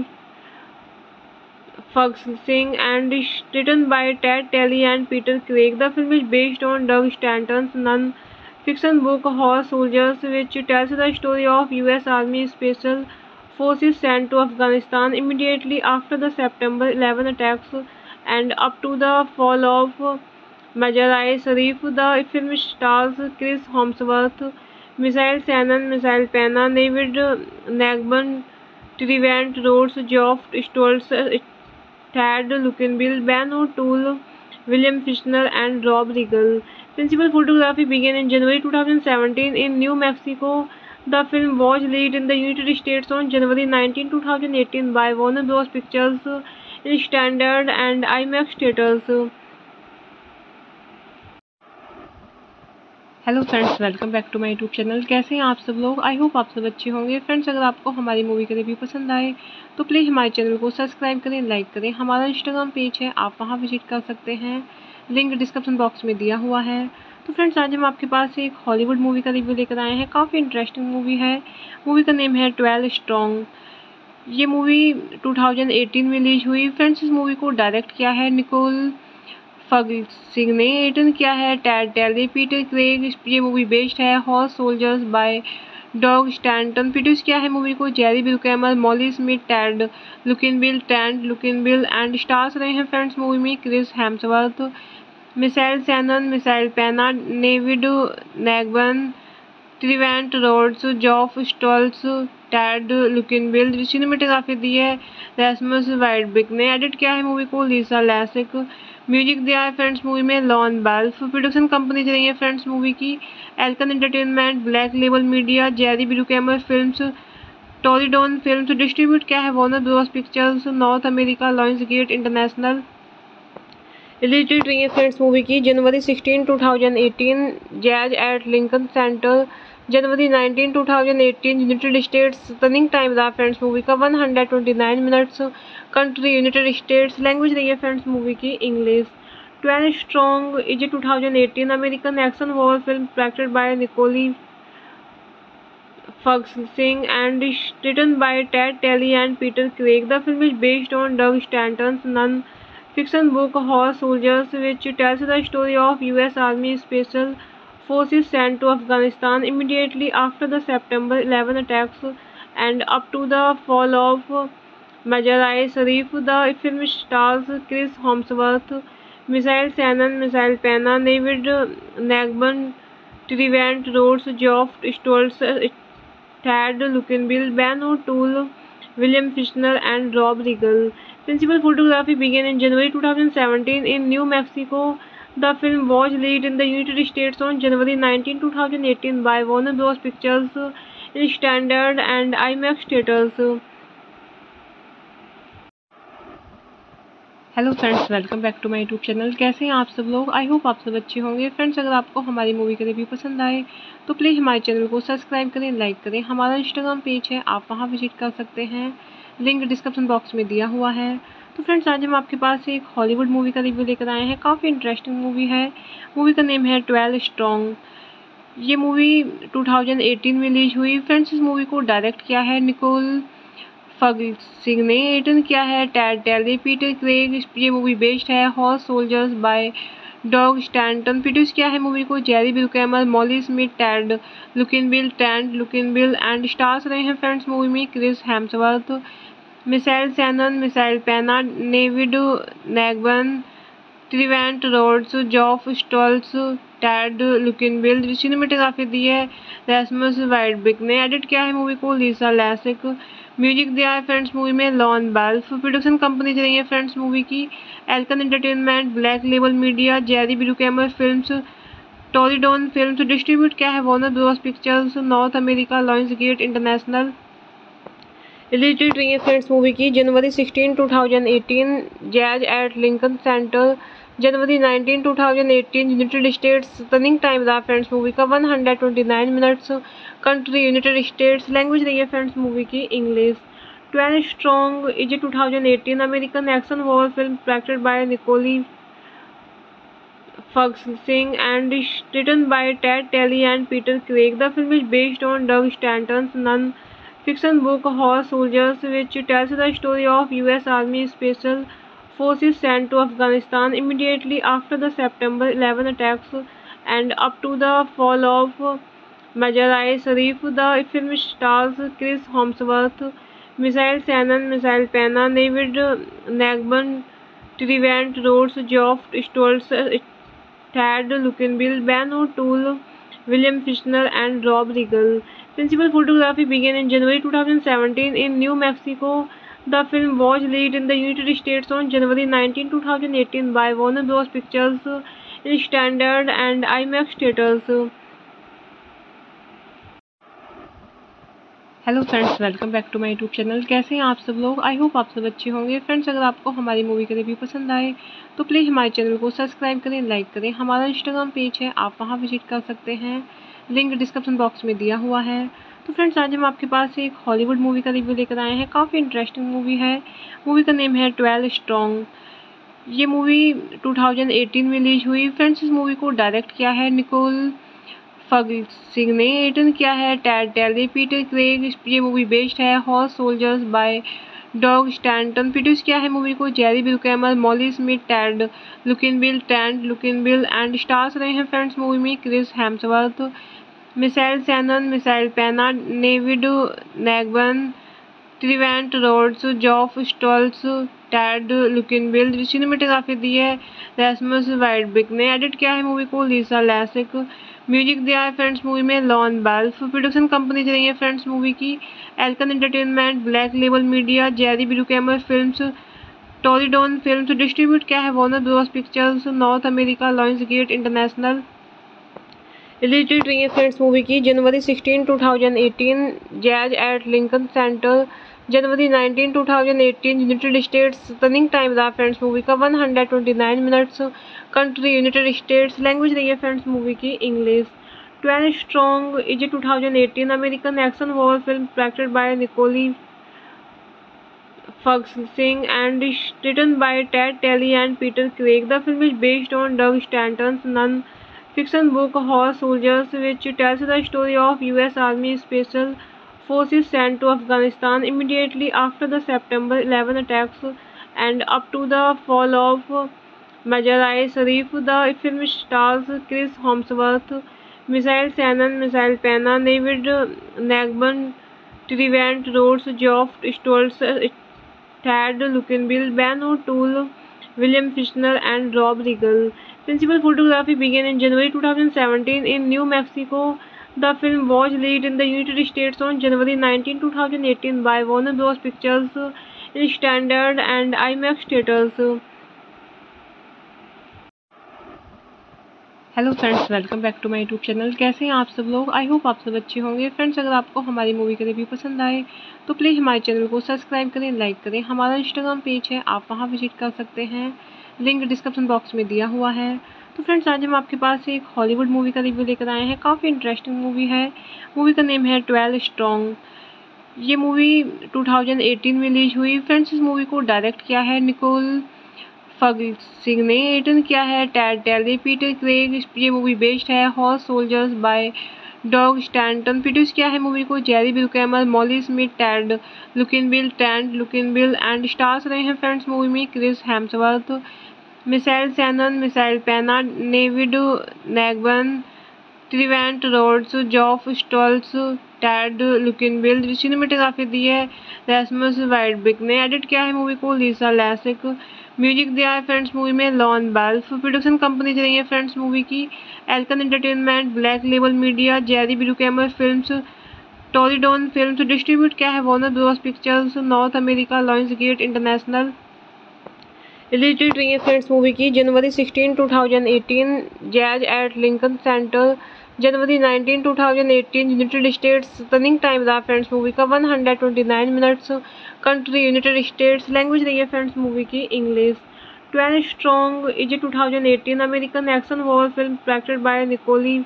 Fugsing and is written by Ted Kelly and Peter Craig. The film is based on Doug Stanton's non-fiction book Horse Soldiers, which tells the story of U.S. Army Special Forces sent to Afghanistan immediately after the September 11 attacks and up to the fall of Mazar-i-Sharif. The film stars Chris Hemsworth, Michael Shannon, Michael Pena, David Nagban, Trevant Rhodes, Geoff Stoltz, Tad Luckenbill, Ben O'Toole, William Fichtner, and Rob Riggle. Principal photography began in January 2017 in New Mexico. The film was released in the United States on January 19, 2018 by Warner Bros. Pictures in standard and IMAX theaters. Hello friends, welcome back to my YouTube channel. कैसे हैं आप सब लोग? I hope आप सब अच्छे होंगे। Friends, अगर आपको हमारी मूवी का रिव्यू पसंद आए तो प्लीज़ हमारे चैनल को सब्सक्राइब करें, लाइक करें। हमारा इंस्टाग्राम पेज है, आप वहां विजिट कर सकते हैं, लिंक डिस्क्रिप्शन बॉक्स में दिया हुआ है। तो फ्रेंड्स, आज हम आपके पास एक हॉलीवुड मूवी का रिव्यू लेकर आए हैं। काफ़ी इंटरेस्टिंग मूवी है। मूवी का नेम है 12 स्ट्रॉन्ग। ये मूवी 2018 में रिलीज हुई। फ्रेंड्स, इस मूवी को डायरेक्ट किया है निकोल फगिंग ने, रिटर्न किया है टैड टेली, पीटर क्रेग। ये मूवी बेस्ड है horse soldiers by Doug Stanton. Produce किया है मूवी को Jerry Bruckheimer, Molly Smith, Thad Luckinbill and stars रहे हैं फ्रेंड्स मूवी में Chris Hemsworth, Michael Shannon, Michael पैना, David Negahban, Trevante Rhodes, Geoff Stults, Thad Luckinbill. Cinematography दी है Rasmus वाइडबिक ने। एडिट किया है मूवी को लीसा लैसिक। म्यूजिक दिया है फ्रेंड्स मूवी में लॉन बेल्फ। प्रोडक्शन कंपनी रही है फ्रेंड्स मूवी की Alcon entertainment, black label media, Jerry Bruckheimer films, Torridon films. Distribute किया है Warner Bros pictures, North America, Lionsgate International. Related रही है फ्रेंड्स मूवी की जनवरी 16 2018 जैज एट लिंकन सेंटर, जनवरी 19, 2018 यूनाइटेड स्टेट्स। रनिंग टाइम रहा friends movie का 129 minutes. Country United States. Language रही है फ्रेंड्स मूवी की English. 12 strong is a 2018 American action war film directed by Nicolai Ferguson and is written by Ted Kelly and Peter Craig. The film is based on Doug Stanton's non-fiction book Horse Soldiers, which tells the story of U.S. Army Special Forces sent to Afghanistan immediately after the September 11 attacks and up to the fall of Mazar-i-Sharif. The film stars Chris Hemsworth, Michael Shannon, Michael Pena, David Nagban, Trevant Rhodes, Geoff Stoltz, Tad Luckenbill, Ben O'Toole, William Fichtner, and Rob Riggle. Principal photography began in January 2017 in New Mexico. The film was released in the United States on January 19, 2018 by Warner Bros. Pictures in standard and IMAX theaters. Hello friends, welcome back to my YouTube channel. कैसे हैं आप सब लोग? I hope आप सब अच्छे होंगे। Friends, अगर आपको हमारी मूवी का रिव्यू पसंद आए तो प्लीज़ हमारे चैनल को सब्सक्राइब करें, लाइक करें। हमारा इंस्टाग्राम पेज है, आप वहां विजिट कर सकते हैं, लिंक डिस्क्रिप्शन बॉक्स में दिया हुआ है। तो फ्रेंड्स, आज हम आपके पास एक हॉलीवुड मूवी का रिव्यू लेकर आए हैं। काफ़ी इंटरेस्टिंग मूवी है। मूवी का नेम है 12 स्ट्रॉन्ग। ये मूवी 2018 में रिलीज हुई। फ्रेंड्स, इस मूवी को डायरेक्ट किया है निकोल फर्ग्यूसन ने, रिटर्न किया है टैड टेली, पीटर क्रेग। ये मूवी बेस्ड है horse soldiers by Doug Stanton. Produce किया है मूवी को Jerry Bruckheimer, Molly Smith, Thad Luckinbill and stars रहे हैं फ्रेंड्स मूवी में Chris Hemsworth, Michael Shannon, Michael पैना, David Negahban, Trevante Rhodes, Geoff Stults, Thad Luckinbill. Cinematography दी है Rasmus वाइडबिक ने। एडिट किया है मूवी को लीसा लैसिक। म्यूजिक दिया है फ्रेंड्स मूवी में लॉन बेल्फ। प्रोडक्शन कंपनी रही है फ्रेंड्स मूवी की Alcon entertainment, black label media, Jerry Bruckheimer films, Torridon films. Distribute किया है Warner Bros pictures, North America, Lionsgate international. Release date रही है फ्रेंड्स मूवी की जनवरी 16, 2018 जैज एट लिंकन सेंटर। जनवरी 19, 2018 यूनाइटेड स्टेट्स। रनिंग टाइम रहा friends movie का 129 minutes. Country United States. Language रही है फ्रेंड्स मूवी की English. 12 strong is a 2018 American action war film directed by Nicolai Ferguson and is written by Ted Kelly and Peter Craig. The film is based on Doug Stanton's non-fiction book Horse Soldiers, which tells the story of U.S. Army Special Forces sent to Afghanistan immediately after the September 11 attacks and up to the fall of Mazar-i-Sharif. The film stars Chris Hemsworth, Michael Shannon, Michael Pena, David Nagban, Trevant Rhodes, Geoff Stoltz, Tad Luckenbill, Ben O'Toole, William Fichtner, and Rob Riggle. Principal photography began in January 2017 in New Mexico. The film was released in the United States on January 19, 2018 by Warner Bros. Pictures in standard and IMAX theaters. Hello friends, welcome back to my YouTube channel. कैसे हैं आप सब लोग? I hope आप सब अच्छे होंगे। Friends, अगर आपको हमारी मूवी का रिव्यू पसंद आए तो प्लीज़ हमारे चैनल को सब्सक्राइब करें, लाइक करें। हमारा इंस्टाग्राम पेज है, आप वहां विजिट कर सकते हैं, लिंक डिस्क्रिप्शन बॉक्स में दिया हुआ है। तो फ्रेंड्स, आज हम आपके पास एक हॉलीवुड मूवी का रिव्यू लेकर आए हैं। काफ़ी इंटरेस्टिंग मूवी है। मूवी का नेम है 12 स्ट्रॉन्ग। ये मूवी 2018 में रिलीज हुई। फ्रेंड्स, इस मूवी को डायरेक्ट किया है निकोल फर्ग्यूसन ने, रिटर्न किया है टैड टेली, पीटर क्रेग। ये मूवी बेस्ड है horse soldiers by Doug Stanton. Produce किया है मूवी को Jerry Bruckheimer, Molly Smith, Thad Luckinbill and stars रहे हैं फ्रेंड्स मूवी में Chris Hemsworth, Michael Shannon, Michael पैना, David Negahban, Trevante Rhodes, Geoff Stults, Thad Luckinbill. Cinematography दी है Rasmus वाइडबिक ने। एडिट किया है मूवी को लीसा लैसिक। म्यूजिक दिया है फ्रेंड्स मूवी में लॉन बेल्फ। प्रोडक्शन कंपनी रही है फ्रेंड्स मूवी की Alcon entertainment, black label media, Jerry Bruckheimer films, Torridon films. Distribute किया है Warner Bros pictures, North America, Lionsgate international. Release date रही है फ्रेंड्स मूवी की जनवरी 16, 2018 जैज एट लिंकन सेंटर। जनवरी 19, 2018 यूनाइटेड स्टेट्स। रनिंग टाइम रहा friends movie का 129 minutes. Country United States. Language रही है फ्रेंड्स मूवी की English. 12 Strong is a 2018 American action horror film directed by Nicole Ferguson and is written by Ted Kelly and Peter Craig. The film is based on Doug Stanton's non-fiction book Horse Soldiers, which tells the story of U.S. Army Special Forces sent to Afghanistan immediately after the September 11 attacks and up to the fall of Mazar-i-Sharif. The film stars Chris Hemsworth, Michael Shannon, Michael Pena, David Nagban, Trevant Rhodes, Geoff Stoltz, Tad Luckenbill, Ben O'Toole, William Fichtner, and Rob Riggle. Principal photography began in January 2017 in New Mexico. The film was released in the United States on January 19, 2018 by Warner Bros. Pictures in standard and IMAX theaters. Hello friends, welcome back to my YouTube channel. कैसे हैं आप सब लोग? I hope आप सब अच्छे होंगे। Friends, अगर आपको हमारी मूवी का रिव्यू पसंद आए तो प्लीज़ हमारे चैनल को सब्सक्राइब करें, लाइक करें। हमारा इंस्टाग्राम पेज है, आप वहां विजिट कर सकते हैं, लिंक डिस्क्रिप्शन बॉक्स में दिया हुआ है। तो फ्रेंड्स, आज हम आपके पास एक हॉलीवुड मूवी का रिव्यू लेकर आए हैं। काफ़ी इंटरेस्टिंग मूवी है। मूवी का नेम है 12 स्ट्रॉन्ग। ये मूवी 2018 में रिलीज हुई। फ्रेंड्स, इस मूवी को डायरेक्ट किया है निकोल फर्गुसन ने, रिटर्न किया है टैड टेली, पीटर क्रेग। ये मूवी बेस्ड है horse soldiers by Doug Stanton. Produce किया है मूवी को Jerry Bruckheimer, Molly Smith, Thad Luckinbill and stars रहे हैं फ्रेंड्स मूवी में Chris Hemsworth, Michael Shannon, Michael पैना, David Negahban, Trevante Rhodes, Geoff Stults, Thad Luckinbill. Cinematography दी है Rasmus वाइडबिक ने। एडिट किया है मूवी को लीसा लैसिक। म्यूजिक दिया है फ्रेंड्स मूवी में लॉन बेल्फ। प्रोडक्शन कंपनी रही है फ्रेंड्स मूवी की Alcon entertainment, black label media, Jerry Bruckheimer films, Torridon films. Distribute किया है Warner Bros pictures, North America, Lionsgate international. Release date रही है फ्रेंड्स मूवी की जनवरी 16, 2018 जैज एट लिंकन सेंटर। जनवरी 19, 2018 यूनाइटेड स्टेट्स। रनिंग टाइम रहा friends movie का 129 minutes. Country United States. Language रही है फ्रेंड्स मूवी की English. 12 strong is a 2018 American action horror film directed by Nicole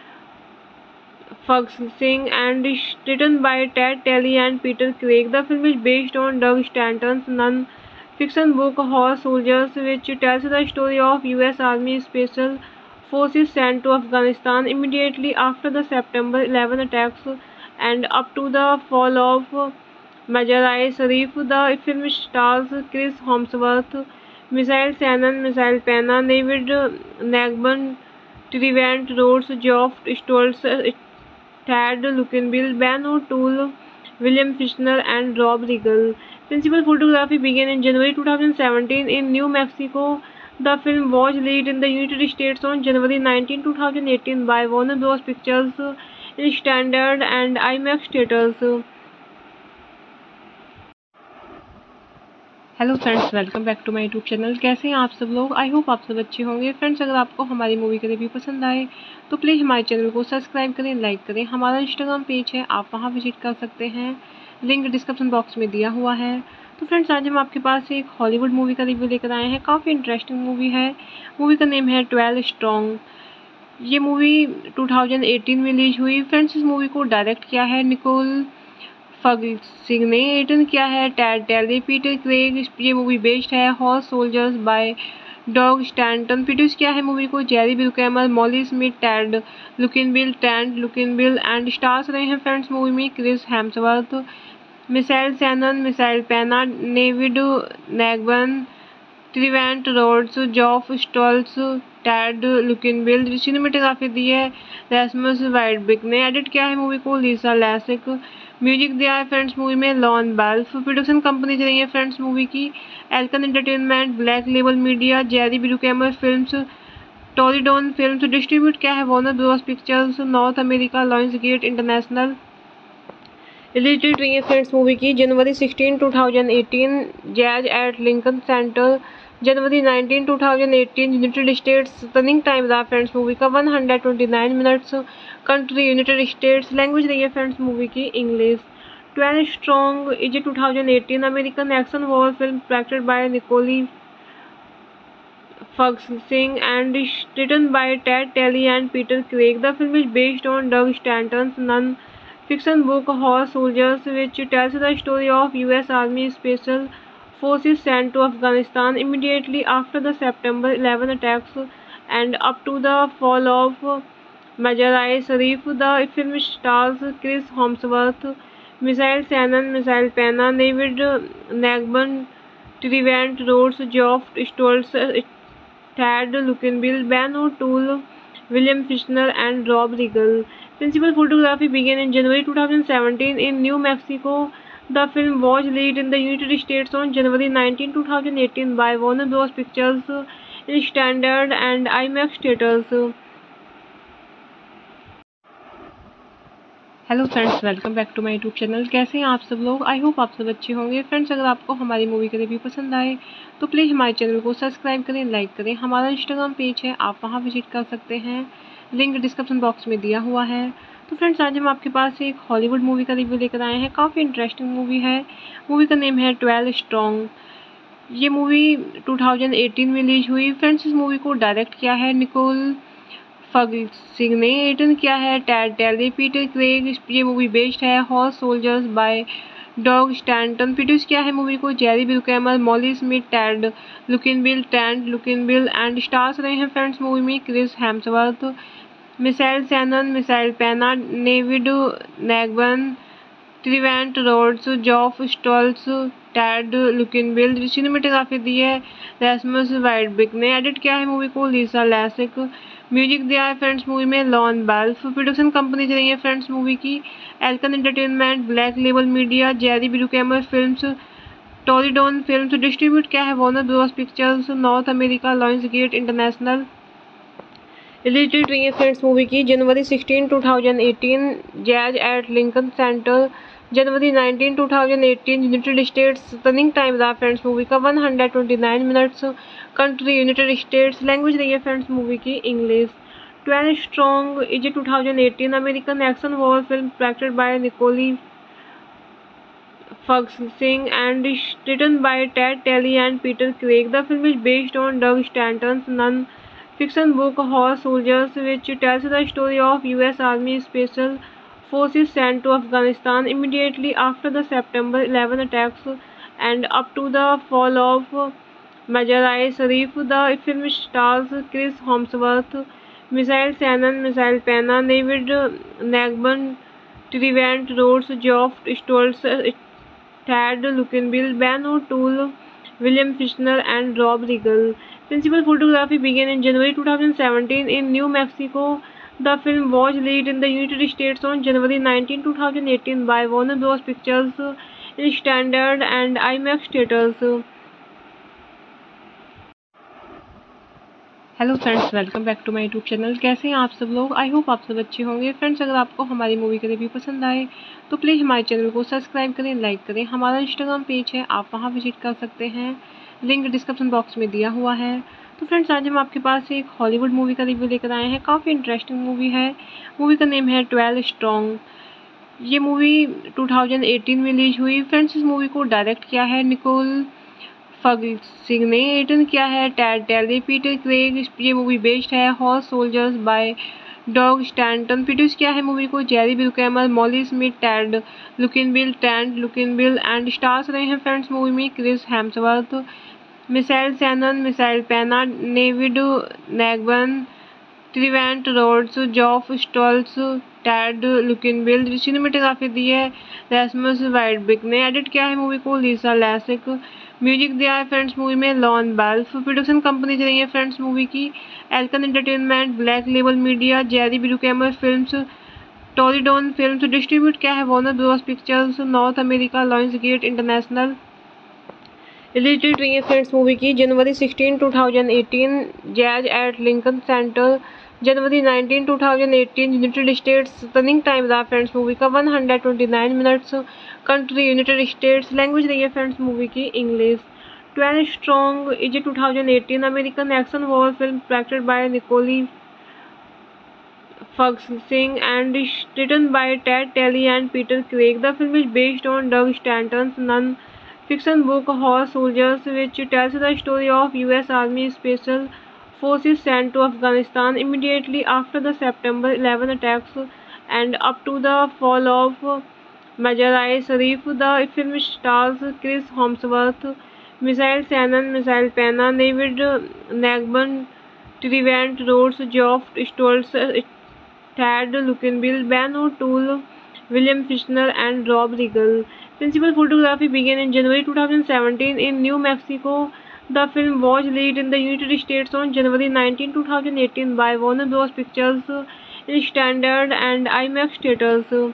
Ferguson and is written by Ted Kelly and Peter Craig. The film is based on Doug Stanton's non-fiction book Horse Soldiers, which tells the story of U.S. Army Special Forces sent to Afghanistan immediately after the September 11 attacks and up to the fall of Mazar-i-Sharif. The film stars Chris Hemsworth, Michael Shannon, Michael Pena, David Nagban, Trevant Rhodes, Geoff Stoltz, Tad Luckenbill, Ben O'Toole, William Fichtner, and Rob Riggle. Principal photography began in January 2017 in New Mexico. The film was released in the United States on January 19, 2018 by Warner Bros. Pictures in standard and IMAX theaters. Hello friends, welcome back to my YouTube channel. कैसे हैं आप सब लोग? I hope आप सब अच्छे होंगे। Friends, अगर आपको हमारी मूवी का रिव्यू पसंद आए तो प्लीज़ हमारे चैनल को सब्सक्राइब करें, लाइक करें। हमारा इंस्टाग्राम पेज है, आप वहां विजिट कर सकते हैं, लिंक डिस्क्रिप्शन बॉक्स में दिया हुआ है। तो फ्रेंड्स, आज हम आपके पास एक हॉलीवुड मूवी का रिव्यू लेकर आए हैं। काफ़ी इंटरेस्टिंग मूवी है। मूवी का नेम है 12 स्ट्रॉन्ग। ये मूवी 2018 में रिलीज हुई। फ्रेंड्स, इस मूवी को डायरेक्ट किया है निकोल फर्गुसन ने, रिटर्न किया है टैड टेली, पीटर क्रेग। ये मूवी बेस्ड है horse soldiers by Doug Stanton. Produce किया है मूवी को Jerry Bruckheimer, Molly Smith, Thad Luckinbill and stars रहे हैं फ्रेंड्स मूवी में Chris Hemsworth, Michael Shannon, Michael पैना, David Negahban, Trevante Rhodes, Geoff Stults, Thad Luckinbill. Cinematography दी है Rasmus वाइडबिक ने। एडिट किया है मूवी को लीसा लैसिक। म्यूजिक दिया है फ्रेंड्स मूवी में लॉन बेल्फ। प्रोडक्शन कंपनी रही है फ्रेंड्स मूवी की Alcon entertainment, black label media, Jerry Bruckheimer films, Torridon films. Distribute किया है Warner Bros pictures, North America, Lionsgate international. Release date रही है फ्रेंड्स मूवी की जनवरी 16, 2018 जैज एट लिंकन सेंटर। जनवरी 19, 2018 यूनाइटेड स्टेट्स। रनिंग टाइम रहा friends movie का 129 minutes. Country United States. Language रही है फ्रेंड्स मूवी की English. 12 strong is a 2018 American action horror film directed by Nicole Fugsing and is written by Ted Kelly and Peter Craig. The film is based on Doug Stanton's non-fiction book Horse Soldiers, which tells the story of U.S. Army Special Forces sent to Afghanistan immediately after the September 11 attacks and up to the fall of Mazar-i-Sharif. The film stars Chris Hemsworth, Michael Shannon, Michael Pena, David Nagban, Trevant Rhodes, Geoff Stoltz, Tad Luckenbill, Ben O'Toole, William Fichtner, and Rob Riggle. Principal photography began in January 2017 in New Mexico. The film was released in the United States on January 19, 2018 by Warner Bros. Pictures in standard and IMAX theaters. Hello friends, welcome back to my YouTube channel. कैसे हैं आप सब लोग? I hope आप सब अच्छे होंगे। Friends, अगर आपको हमारी मूवी का रिव्यू पसंद आए तो प्लीज़ हमारे चैनल को सब्सक्राइब करें, लाइक करें। हमारा इंस्टाग्राम पेज है, आप वहां विजिट कर सकते हैं, लिंक डिस्क्रिप्शन बॉक्स में दिया हुआ है। तो फ्रेंड्स, आज हम आपके पास एक हॉलीवुड मूवी का रिव्यू लेकर आए हैं। काफ़ी इंटरेस्टिंग मूवी है। मूवी का नेम है 12 स्ट्रॉन्ग। ये मूवी 2018 में रिलीज हुई। फ्रेंड्स, इस मूवी को डायरेक्ट किया है निकोल फग्सिंग ने, रिटर्न किया है टैड टेली, पीटर क्रेग। ये मूवी बेस्ड है horse soldiers by Doug Stanton. Produce किया है मूवी को Jerry Bruckheimer, Molly Smith, Thad Luckinbill and stars रहे हैं फ्रेंड्स मूवी में Chris Hemsworth, Michael Shannon, Michael पैना, David Negahban, Trevante Rhodes, Geoff Stults, Thad Luckinbill. Cinematography दी है Rasmus वाइडबिक ने। एडिट किया है मूवी को लीसा लैसिक। म्यूजिक दिया है फ्रेंड्स मूवी में लॉन बेल्फ। प्रोडक्शन कंपनी रही है फ्रेंड्स मूवी की Alcon entertainment, black label media, Jerry Bruckheimer films, Torridon films. Distribute किया है Warner Bros pictures, North America, Lionsgate international. Release date रही है फ्रेंड्स मूवी की जनवरी 16, 2018, जैज एट लिंकन सेंटर। जनवरी 19, 2018 यूनाइटेड स्टेट्स। रनिंग टाइम रहा friends movie का 129 minutes. Country United States. Language रही है फ्रेंड्स मूवी की English. 12 strong is a 2018 American action war film directed by Nicolai Fugsing and is written by Ted Kelly and Peter Craig. The film is based on Doug Stanton's non-fiction book Horse Soldiers, which tells the story of U.S. Army Special Forces sent to Afghanistan immediately after the September 11 attacks and up to the fall of Mazar-i-Sharif. The film stars Chris Hemsworth, Michael Shannon, Michael Pena, David Nagban, Trevant Rhodes, Geoff Stoltz, Tad Luckenbill, Ben O'Toole, William Fichtner, and Rob Riggle. Principal photography began in January 2017 in New Mexico. The film was released in the United States on January 19, 2018 by Warner Bros. Pictures in standard and IMAX theaters. Hello friends, welcome back to my YouTube channel. कैसे हैं आप सब लोग? I hope आप सब अच्छे होंगे। Friends, अगर आपको हमारी मूवी का रिव्यू पसंद आए तो प्लीज़ हमारे चैनल को सब्सक्राइब करें, लाइक करें। हमारा इंस्टाग्राम पेज है, आप वहां विजिट कर सकते हैं, लिंक डिस्क्रिप्शन बॉक्स में दिया हुआ है। तो फ्रेंड्स, आज हम आपके पास एक हॉलीवुड मूवी का रिव्यू लेकर आए हैं। काफ़ी इंटरेस्टिंग मूवी है। मूवी का नेम है 12 स्ट्रॉन्ग। ये मूवी 2018 में रिलीज हुई। फ्रेंड्स, इस मूवी को डायरेक्ट किया है निकोल फग्सिंग ने, रिटर्न किया है टैड टेली, पीटर क्रेग। ये मूवी बेस्ड है horse soldiers by Doug Stanton. Produce किया है मूवी को Jerry Bruckheimer, Molly Smith, Thad Luckinbill and stars रहे हैं फ्रेंड्स मूवी में Chris Hemsworth, Michael Shannon, Michael पैना, David Negahban, Trevante Rhodes, Geoff Stults, Thad Luckinbill. Cinematography दी है Rasmus वाइडबिक ने। एडिट किया है मूवी को लीसा लैसिक। म्यूजिक दिया है फ्रेंड्स मूवी में लॉन बेल्फ। प्रोडक्शन कंपनी रही है फ्रेंड्स मूवी की Alcon entertainment, black label media, Jerry Bruckheimer films, Torridon films. Distribute किया है Warner Bros pictures, North America, Lionsgate international. Release date रही है फ्रेंड्स मूवी की जनवरी 16, 2018, जैज एट लिंकन सेंटर। जनवरी 19, 2018 यूनाइटेड स्टेट्स। रनिंग टाइम रहा friends movie का 129 minutes. Country United States. Language रही है फ्रेंड्स मूवी की English. 12 strong is a 2018 American action war film directed by Nicolai Fugsing and is written by Ted Kelly and Peter Craig. The film is based on Doug Stanton's non-fiction book Horse Soldiers, which tells the story of U.S. Army Special forces sent to Afghanistan immediately after the September 11 attacks and up to the fall of Mazar-i-Sharif. The film stars Chris Hemsworth, Michael Shannon, Michael Pena, David Nagban, Trevant Rhodes, Geoff Stoltz, Tad Luckenbill, Ben O'Toole, William Fichtner, and Rob Riggle. Principal photography began in January 2017 in New Mexico. The film was released in the United States on January 19, 2018 by Warner Bros. Pictures in standard and IMAX theaters.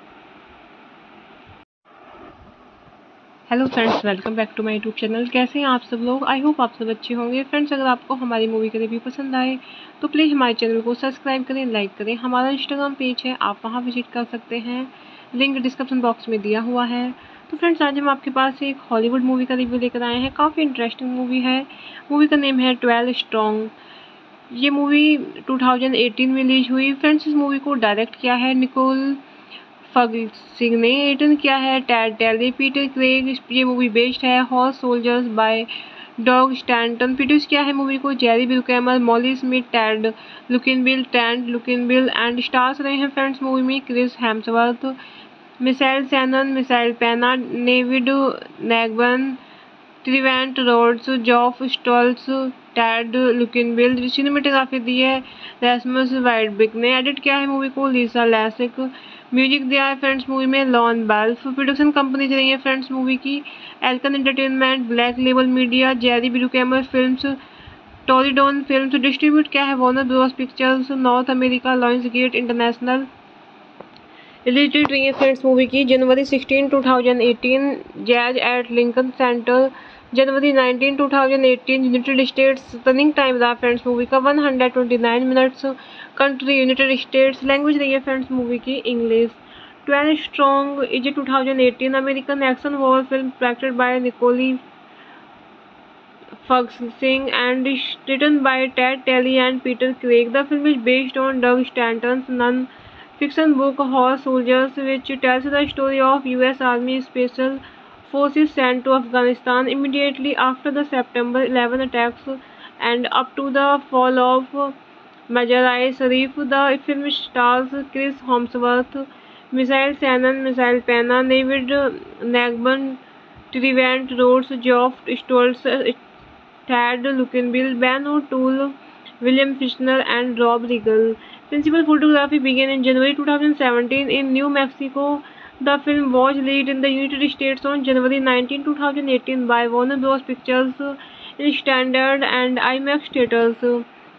Hello friends, welcome back to my YouTube channel. कैसे हैं आप सब लोग? I hope आप सब अच्छे होंगे। Friends, अगर आपको हमारी मूवी का रिव्यू पसंद आए तो प्लीज़ हमारे चैनल को सब्सक्राइब करें, लाइक करें। हमारा इंस्टाग्राम पेज है, आप वहां विजिट कर सकते हैं, लिंक डिस्क्रिप्शन बॉक्स में दिया हुआ है। तो फ्रेंड्स, आज हम आपके पास एक हॉलीवुड मूवी का रिव्यू लेकर आए हैं। काफ़ी इंटरेस्टिंग मूवी है। मूवी का नेम है 12 स्ट्रॉन्ग। ये मूवी 2018 में रिलीज हुई। फ्रेंड्स, इस मूवी को डायरेक्ट किया है निकोल फर्ग्यूसन ने, रिटर्न किया है टैड टेली, पीटर क्रेग। ये मूवी बेस्ड है horse soldiers by Doug Stanton. Produce किया है मूवी को Jerry Bruckheimer, Molly Smith, Thad Luckinbill and stars रहे हैं फ्रेंड्स मूवी में Chris Hemsworth, Michael Shannon, Michael पैना, David Negahban, Trevante Rhodes, Geoff Stults, Thad Luckinbill. Cinematography दी है Rasmus वाइडबिक ने। एडिट किया है मूवी को लीसा लैसिक। म्यूजिक दिया है फ्रेंड्स मूवी में लॉन बेल्फ। प्रोडक्शन कंपनी रही है फ्रेंड्स मूवी की Alcon entertainment, black label media, Jerry Bruckheimer films, Torridon films. Distribute किया है Warner Bros pictures, North America, Lionsgate international. Release date रही है फ्रेंड्स मूवी की जनवरी 16, 2018, जैज एट लिंकन सेंटर। जनवरी 19, 2018 यूनाइटेड स्टेट्स। रनिंग टाइम रहा friends movie का 129 minutes. Country United States. Language रही है फ्रेंड्स मूवी की English. 12 strong is a 2018 American action war film directed by Nicolai Ferguson and is written by Ted Telly and Peter Craig. The film is based on Doug Stanton's non-fiction book Horse Soldiers, which tells the story of U.S. Army Special Forces sent to Afghanistan immediately after the September 11 attacks and up to the fall of Mazar-i-Sharif. The film stars Chris Hemsworth, Michael Shannon, Michael Pena, David Nagban, Trevant Rhodes, Geoff Stoltz, Tad Luckenbill, Ben O'Toole, William Fichtner, and Rob Riggle. Principal photography began in January 2017 in New Mexico. The film was released in the United States on January 19, 2018 by Warner Bros. Pictures in standard and IMAX theaters.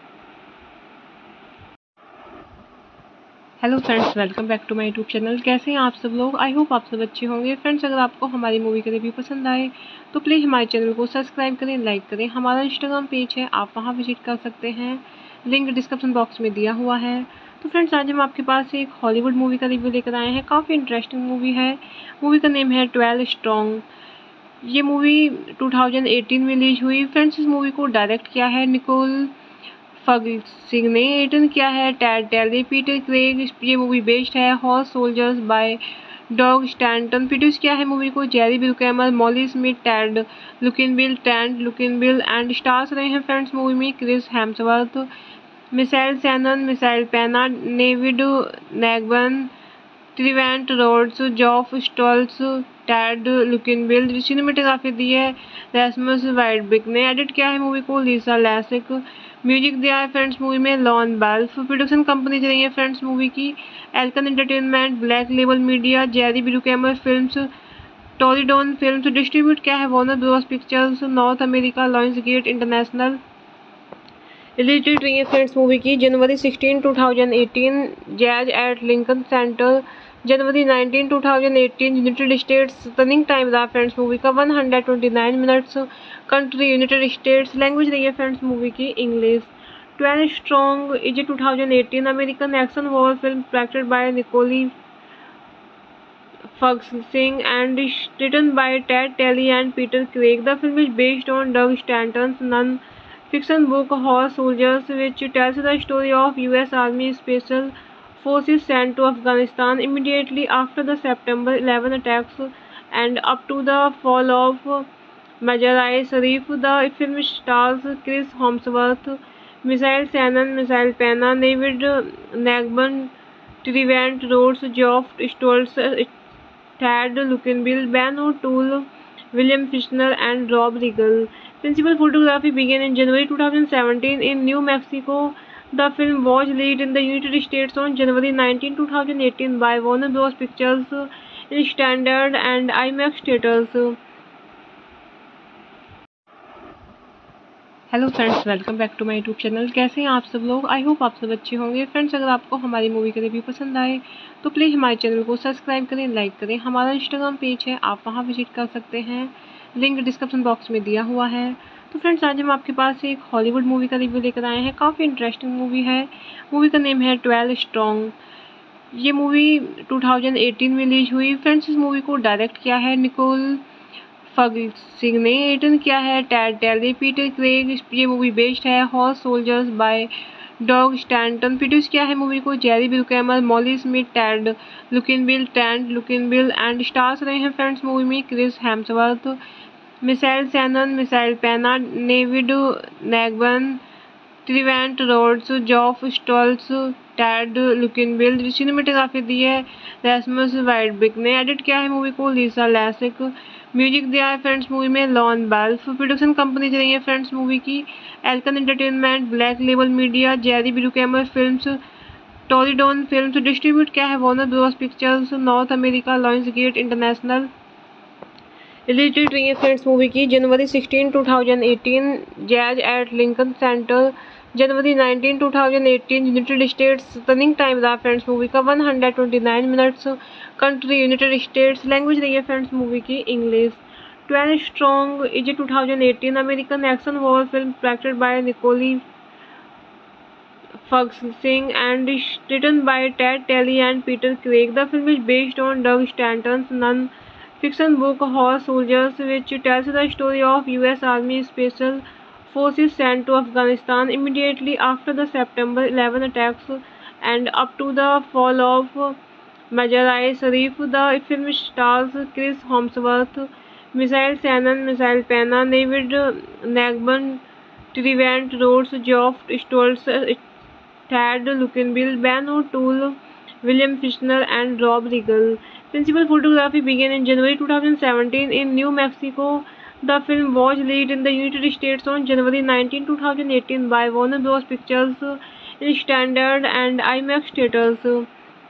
Hello friends, welcome back to my YouTube channel. कैसे हैं आप सब लोग? I hope आप सब अच्छे होंगे। Friends, अगर आपको हमारी मूवी का रिव्यू पसंद आए तो प्लीज़ हमारे चैनल को सब्सक्राइब करें, लाइक करें। हमारा इंस्टाग्राम पेज है, आप वहां विजिट कर सकते हैं, लिंक डिस्क्रिप्शन बॉक्स में दिया हुआ है। तो फ्रेंड्स, आज हम आपके पास एक हॉलीवुड मूवी का रिव्यू लेकर आए हैं। काफ़ी इंटरेस्टिंग मूवी है। मूवी का नेम है 12 स्ट्रॉन्ग। ये मूवी 2018 में रिलीज हुई। फ्रेंड्स, इस मूवी को डायरेक्ट किया है निकोल फर्ग्यूसन ने, रिटर्न किया है टैड टेली, पीटर क्रेग। ये मूवी बेस्ड है horse soldiers by Doug Stanton. Produce किया है मूवी को Jerry Bruckheimer, Molly Smith, Thad Luckinbill and stars रहे हैं फ्रेंड्स मूवी में Chris Hemsworth, Michael Shannon, Michael पैना, David Negahban, Trevante Rhodes, Geoff Stults, Thad Luckinbill. Cinematography दी है Rasmus वाइडबिक ने। एडिट किया है मूवी को लीसा लैसिक। म्यूजिक दिया है फ्रेंड्स मूवी में लॉन बेल्फ। प्रोडक्शन कंपनी रही है फ्रेंड्स मूवी की Alcon entertainment, black label media, Jerry Bruckheimer films, Torridon films. Distribute किया है Warner Bros pictures, North America, Lionsgate international. Release date रही है फ्रेंड्स मूवी की जनवरी 16, 2018, जैज एट लिंकन सेंटर। जनवरी 19, 2018 यूनाइटेड स्टेट्स। रनिंग टाइम रहा friends movie का 129 minutes. Country United States. Language रही है फ्रेंड्स मूवी की English. 12 strong is a 2018 American action war film directed by Nicolai Ferguson and is written by Ted Telly and Peter Craig. The film is based on Doug Stanton's non-fiction book Horse Soldiers, which tells the story of U.S. Army Special Forces sent to Afghanistan immediately after the September 11 attacks and up to the fall of Mazar-i-Sharif. The film stars Chris Hemsworth, Misael Shannon, Misael Pena, David Nagban, Trevant Rhodes, Geoff Stoltz, Tad Lucanville, Ben O'Toole, William Fichtner, and Rob Riggle. Principal photography began in January 2017 in New Mexico. The film was released in the United States on January 19, 2018 by Warner Bros. Pictures in standard and IMAX theaters. Hello friends, welcome back to my YouTube channel. कैसे हैं आप सब लोग? I hope आप सब अच्छे होंगे। Friends, अगर आपको हमारी मूवी का रिव्यू पसंद आए तो प्लीज़ हमारे चैनल को सब्सक्राइब करें, लाइक करें। हमारा इंस्टाग्राम पेज है, आप वहां विजिट कर सकते हैं, लिंक डिस्क्रिप्शन बॉक्स में दिया हुआ है। तो फ्रेंड्स, आज हम आपके पास एक हॉलीवुड मूवी का रिव्यू लेकर आए हैं। काफ़ी इंटरेस्टिंग मूवी है। मूवी का नेम है 12 स्ट्रॉन्ग। ये मूवी 2018 में रिलीज हुई। फ्रेंड्स, इस मूवी को डायरेक्ट किया है निकोल फर्ग्यूसन ने, रिटर्न किया है टैड टेली, पीटर क्रेग। ये मूवी बेस्ड है horse soldiers by Doug Stanton. Produce किया है मूवी को Jerry Bruckheimer, Molly Smith, Thad Luckinbill and stars रहे हैं फ्रेंड्स मूवी में Chris Hemsworth, Michael Shannon, Michael पैना, David Negahban, Trevante Rhodes, Geoff Stults, Thad Luckinbill. Cinematography दी है Rasmus वाइडबिक ने। एडिट किया है मूवी को लीसा लैसिक। म्यूजिक दिया है फ्रेंड्स मूवी में लॉन बेल्फ। प्रोडक्शन कंपनी रही है फ्रेंड्स मूवी की Alcon entertainment, black label media, Jerry Bruckheimer films, Torridon films. Distribute किया है Warner Bros pictures, North America, Lionsgate international. Release date रही है फ्रेंड्स मूवी की जनवरी 16, 2018, जैज एट लिंकन सेंटर। जनवरी 19, 2018 यूनाइटेड स्टेट्स। रनिंग टाइम रहा friends movie का 129 minutes. Country United States. Language रही है फ्रेंड्स मूवी की English. 12 strong is a 2018 American action war film directed by Nicolai Ferguson and written by Ted Telly and Peter Craig. The film is based on Doug Stanton's non-fiction book Horse Soldiers, which tells the story of U.S. Army Special Forces sent to Afghanistan immediately after the September 11 attacks and up to the fall of Mazar-i-Sharif. The film stars Chris Hemsworth, Misael Shannon, Misael Pena, David Nagban, Trevant Rhodes, Geoff Stoltz, Tad Lucanville, Ben O'Toole, William Fichtner, and Rob Riggle. Principal photography began in January 2017 in New Mexico. The film was released in the United States on January 19, 2018 by Warner Bros. Pictures in standard and IMAX theaters.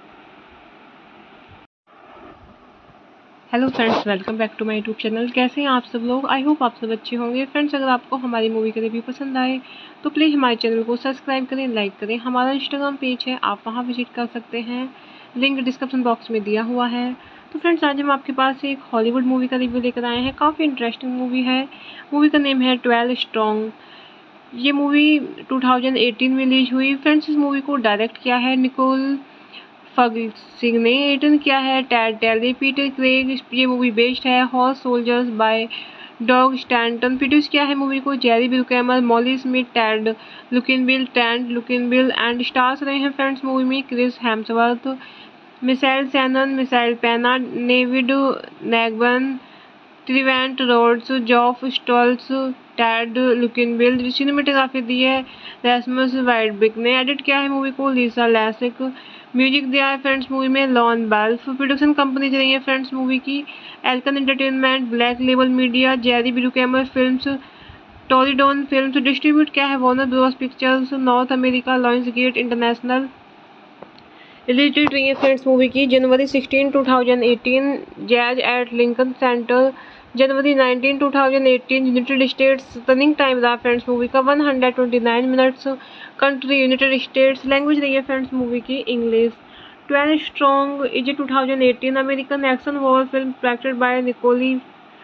Hello friends, welcome back to my YouTube channel. कैसे हैं आप सब लोग? I hope आप सब अच्छे होंगे। Friends, अगर आपको हमारी मूवी का रिव्यू पसंद आए तो प्लीज़ हमारे चैनल को सब्सक्राइब करें, लाइक करें। हमारा इंस्टाग्राम पेज है, आप वहां विजिट कर सकते हैं, लिंक डिस्क्रिप्शन बॉक्स में दिया हुआ है। तो फ्रेंड्स, आज हम आपके पास एक हॉलीवुड मूवी का रिव्यू लेकर आए हैं। काफ़ी इंटरेस्टिंग मूवी है। मूवी का नेम है 12 स्ट्रॉन्ग। ये मूवी 2018 में रिलीज हुई। फ्रेंड्स, इस मूवी को डायरेक्ट किया है निकोल फर्ग्यूसन ने, रिटर्न किया है टैड टेली, पीटर क्रेग। ये मूवी बेस्ड है horse soldiers by Doug Stanton. Produce किया है मूवी को Jerry Bruckheimer, Molly Smith, Thad Luckinbill and stars रहे हैं फ्रेंड्स मूवी में Chris Hemsworth, Michael Shannon, Michael पैना, David Negahban, Trevante Rhodes, Geoff Stults, Thad Luckinbill. Cinematography दी है Rasmus वाइडबिक ने। एडिट किया है मूवी को लीसा लैसिक। म्यूजिक दिया है फ्रेंड्स मूवी में लॉन बेल्फ। प्रोडक्शन कंपनी रही है फ्रेंड्स मूवी की Alcon entertainment, black label media, Jerry Bruckheimer films, Torridon films. Distribute किया है Warner Bros pictures, North America, Lionsgate international. Release date रही है फ्रेंड्स मूवी की जनवरी 16, 2018, जैज एट लिंकन सेंटर। जनवरी 19, 2018 यूनाइटेड स्टेट्स। रनिंग टाइम रहा friends movie का 129 minutes. Country United States. Language रही है फ्रेंड्स मूवी की English. 12 strong is a 2018 American action war film directed by Nicolai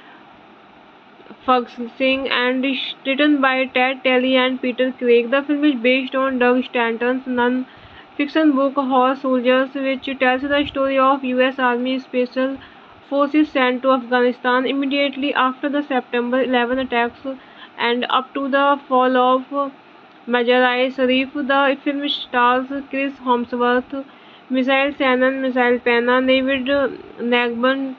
Ferguson and written by Ted Telly and Peter Craig. The film is based on Doug Stanton's non-fiction book Horse Soldiers, which tells the story of U.S. Army Special Forces sent to Afghanistan immediately after the September 11 attacks and up to the fall of Mazar-i-Sharif. The film stars Chris Hemsworth, Misael Shannon, Misael Pena, David Nagban,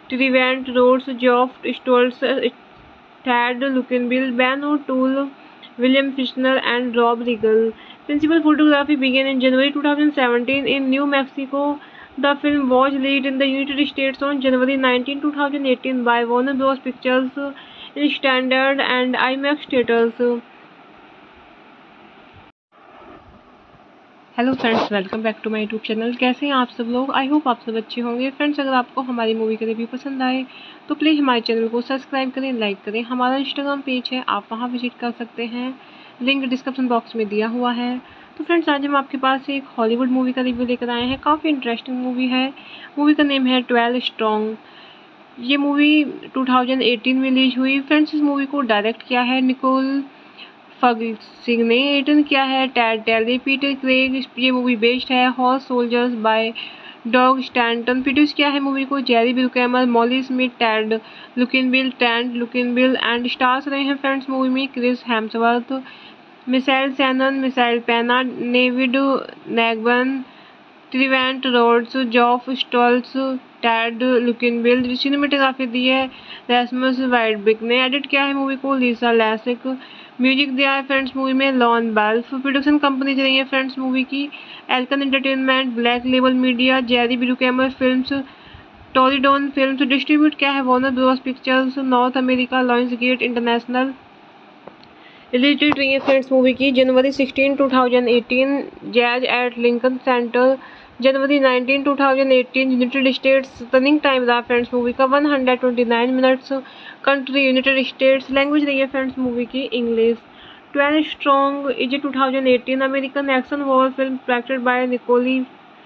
Trevant Rhodes, Geoff Stoltz, Tad Lucanville, Ben O'Toole, William Fichtner and Rob Riggle. Principal photography began in January 2017 in New Mexico. The film was released in the United States on January 19, 2018 by Warner Bros. Pictures in standard and IMAX theaters. Hello friends, welcome back to my YouTube channel. कैसे हैं आप सब लोग? I hope आप सब अच्छे होंगे। Friends, अगर आपको हमारी मूवी का रिव्यू पसंद आए तो प्लीज़ हमारे चैनल को सब्सक्राइब करें, लाइक करें। हमारा इंस्टाग्राम पेज है, आप वहां विजिट कर सकते हैं, लिंक डिस्क्रिप्शन बॉक्स में दिया हुआ है। तो फ्रेंड्स, आज हम आपके पास एक हॉलीवुड मूवी का रिव्यू लेकर आए हैं। काफ़ी इंटरेस्टिंग मूवी है। मूवी का नेम है 12 स्ट्रॉन्ग। ये मूवी 2018 में रिलीज हुई। फ्रेंड्स, इस मूवी को डायरेक्ट किया है निकोल फर्ग्यूसन ने, रिटर्न किया है टैड टेली, पीटर क्रेग। ये मूवी बेस्ड है horse soldiers by Doug Stanton. Produce किया है मूवी को Jerry Bruckheimer, Molly Smith, Thad Luckinbill and stars रहे हैं फ्रेंड्स मूवी में Chris Hemsworth, Michael Shannon, Michael पैना, David Negahban, Trevante Rhodes, Geoff Stults, Thad Luckinbill. Cinematography दी है Rasmus वाइडबिक ने। एडिट किया है मूवी को लीसा लैसिक। म्यूजिक दिया है फ्रेंड्स मूवी में लॉन बेल्फ। प्रोडक्शन कंपनी रही है फ्रेंड्स मूवी की Alcon entertainment, black label media, Jerry Bruckheimer films, Torridon films. Distribute किया है Warner Bros pictures, North America, Lionsgate international. Release date रही है फ्रेंड्स मूवी की जनवरी 16, 2018, जैज एट लिंकन सेंटर। जनवरी 19, 2018 यूनाइटेड स्टेट्स। रनिंग टाइम रहा friends movie का 129 minutes. Country United States. Language रही है फ्रेंड्स मूवी की English. 12 strong is a 2018 American action war film directed by Nicolai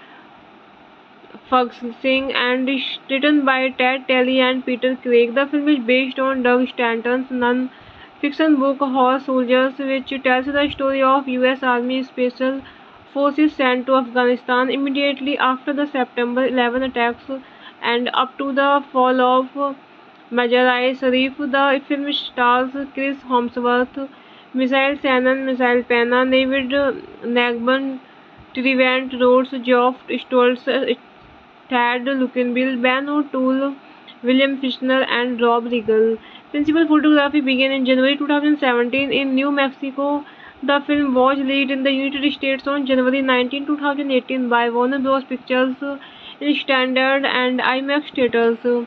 Ferguson and written by Ted Telly and Peter Craig. The film is based on Doug Stanton's non-fiction book Horse Soldiers, which tells the story of U.S. Army Special Forces sent to Afghanistan immediately after the September 11 attacks and up to the fall of Mazar-i-Sharif. The film stars Chris Hemsworth, Michael Shannon, Michael Pena, David Nagban, Trevant Rhodes, Geoff Stoltz, Tad Lukinbill, Ben O'Toole, William Fichtner and Rob Riggle. Principal photography began in January 2017 in New Mexico. The film was released in the United States on January 19, 2018 by Warner Bros. Pictures in standard and IMAX theaters.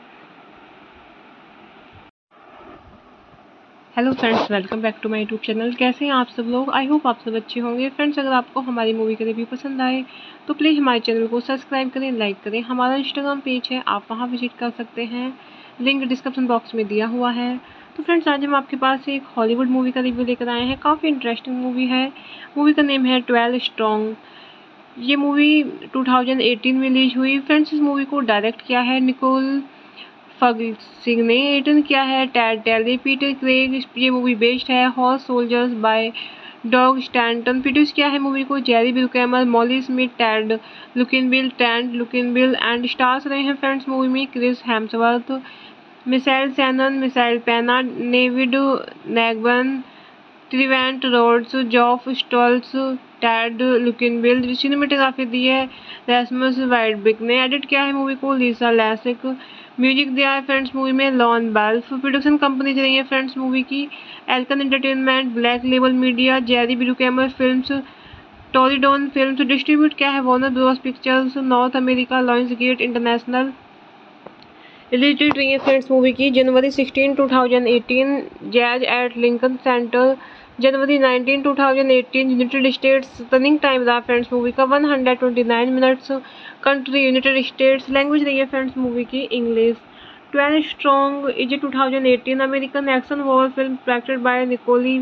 Hello friends, welcome back to my YouTube channel. कैसे हैं आप सब लोग? I hope आप सब अच्छे होंगे। Friends, अगर आपको हमारी मूवी का रिव्यू पसंद आए तो प्लीज़ हमारे चैनल को सब्सक्राइब करें, लाइक करें। हमारा इंस्टाग्राम पेज है, आप वहां विजिट कर सकते हैं, लिंक डिस्क्रिप्शन बॉक्स में दिया हुआ है। तो फ्रेंड्स, आज हम आपके पास एक हॉलीवुड मूवी का रिव्यू लेकर आए हैं। काफ़ी इंटरेस्टिंग मूवी है। मूवी का नेम है 12 स्ट्रॉन्ग। ये मूवी 2018 में रिलीज हुई। फ्रेंड्स, इस मूवी को डायरेक्ट किया है निकोल फर्ग्यूसन ने, रिटर्न किया है टैड टेली, पीटर क्रेग। ये मूवी बेस्ड है horse soldiers by Doug Stanton. Produce किया है मूवी को Jerry Bruckheimer, Molly Smith, Thad Luckinbill and stars रहे हैं फ्रेंड्स मूवी में Chris Hemsworth, Michael Shannon, Michael पैना, David Negahban, Trevante Rhodes, Geoff Stults, Thad Luckinbill. Cinematography दी है Rasmus वाइडबिक ने। एडिट किया है मूवी को लीसा लैसिक। म्यूजिक दिया है फ्रेंड्स मूवी में लॉन बेल्फ। प्रोडक्शन कंपनी रही है फ्रेंड्स मूवी की Alcon entertainment, black label media, Jerry Bruckheimer films, Torridon films. Distribute किया है Warner Bros pictures, North America, Lionsgate international. Release date रही है फ्रेंड्स मूवी की जनवरी 16, 2018, जैज एट लिंकन सेंटर। जनवरी 19, 2018 यूनाइटेड स्टेट्स। रनिंग टाइम रहा friends movie का 129 minutes. Country United States. Language रही है फ्रेंड्स मूवी की English. 12 strong is a 2018 American action war film directed by Nicolai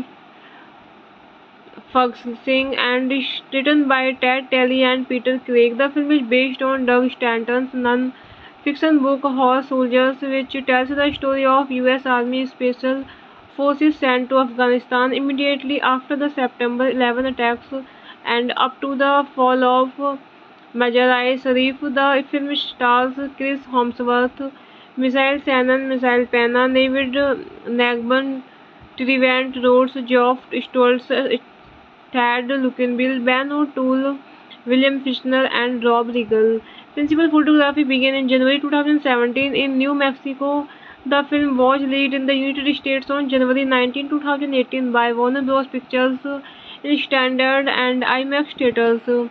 Ferguson and written by Ted Telly and Peter Craig. The film is based on Doug Stanton's non-fiction book Horse Soldiers, which tells the story of U.S. Army Special Forces sent to Afghanistan immediately after the September 11 attacks and up to the fall of Mazar-i-Sharif. The film stars Chris Hemsworth, Michael Shannon, Michael Pena, David Nagban, Trevant Rhodes, Geoff Stoltz, Tad Lukinbill, Ben O'Toole, William Fichtner and Rob Riggle. Principal photography began in January 2017 in New Mexico. The film was released in the United States on January 19, 2018 by Warner Bros. Pictures in standard and IMAX theaters.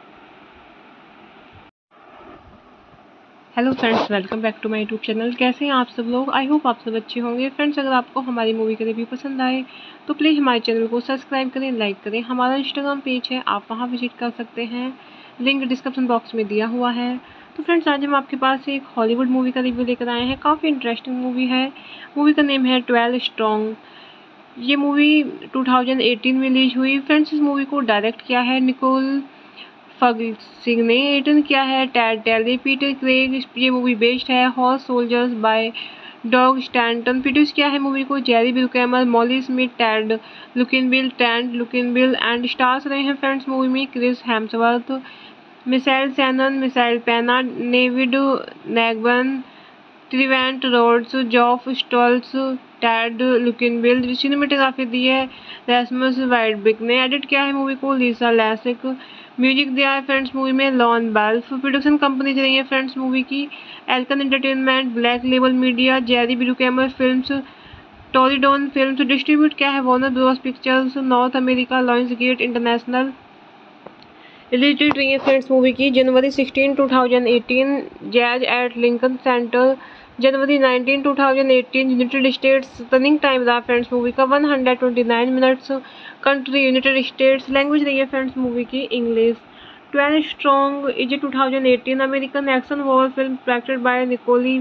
Hello friends, welcome back to my YouTube channel. कैसे हैं आप सब लोग? I hope आप सब अच्छे होंगे। Friends, अगर आपको हमारी मूवी का रिव्यू पसंद आए तो प्लीज़ हमारे चैनल को सब्सक्राइब करें, लाइक करें। हमारा इंस्टाग्राम पेज है, आप वहां विजिट कर सकते हैं, लिंक डिस्क्रिप्शन बॉक्स में दिया हुआ है। तो फ्रेंड्स, आज हम आपके पास एक हॉलीवुड मूवी का रिव्यू लेकर आए हैं। काफ़ी इंटरेस्टिंग मूवी है। मूवी का नेम है 12 स्ट्रॉन्ग। ये मूवी 2018 में रिलीज हुई। फ्रेंड्स, इस मूवी को डायरेक्ट किया है निकोल फर्ग्यूसन ने, रिटर्न किया है टैड टेली, पीटर क्रेग। ये मूवी बेस्ड है horse soldiers by Doug Stanton. Produce किया है मूवी को Jerry Bruckheimer, Molly Smith, Thad Luckinbill and stars रहे हैं फ्रेंड्स मूवी में Chris Hemsworth, Michael Shannon, Michael पैना, David Negahban, Trevante Rhodes, Geoff Stults, Thad Luckinbill. Cinematography दी है Rasmus वाइडबिक ने। एडिट किया है मूवी को लीसा लैसिक। म्यूजिक दिया है फ्रेंड्स मूवी में लॉन बेल्फ। प्रोडक्शन कंपनी रही है फ्रेंड्स मूवी की Alcon entertainment, black label media, Jerry Bruckheimer films, Torridon films. Distribute किया है Warner Bros pictures, North America, Lionsgate international. Release date रही है फ्रेंड्स मूवी की जनवरी 16, 2018, जैज एट लिंकन सेंटर। जनवरी 19, 2018 यूनाइटेड स्टेट्स। रनिंग टाइम रहा friends movie का 129 minutes. Country United States. Language रही है फ्रेंड्स मूवी की English. 12 strong is a 2018 American action war film directed by Nicolai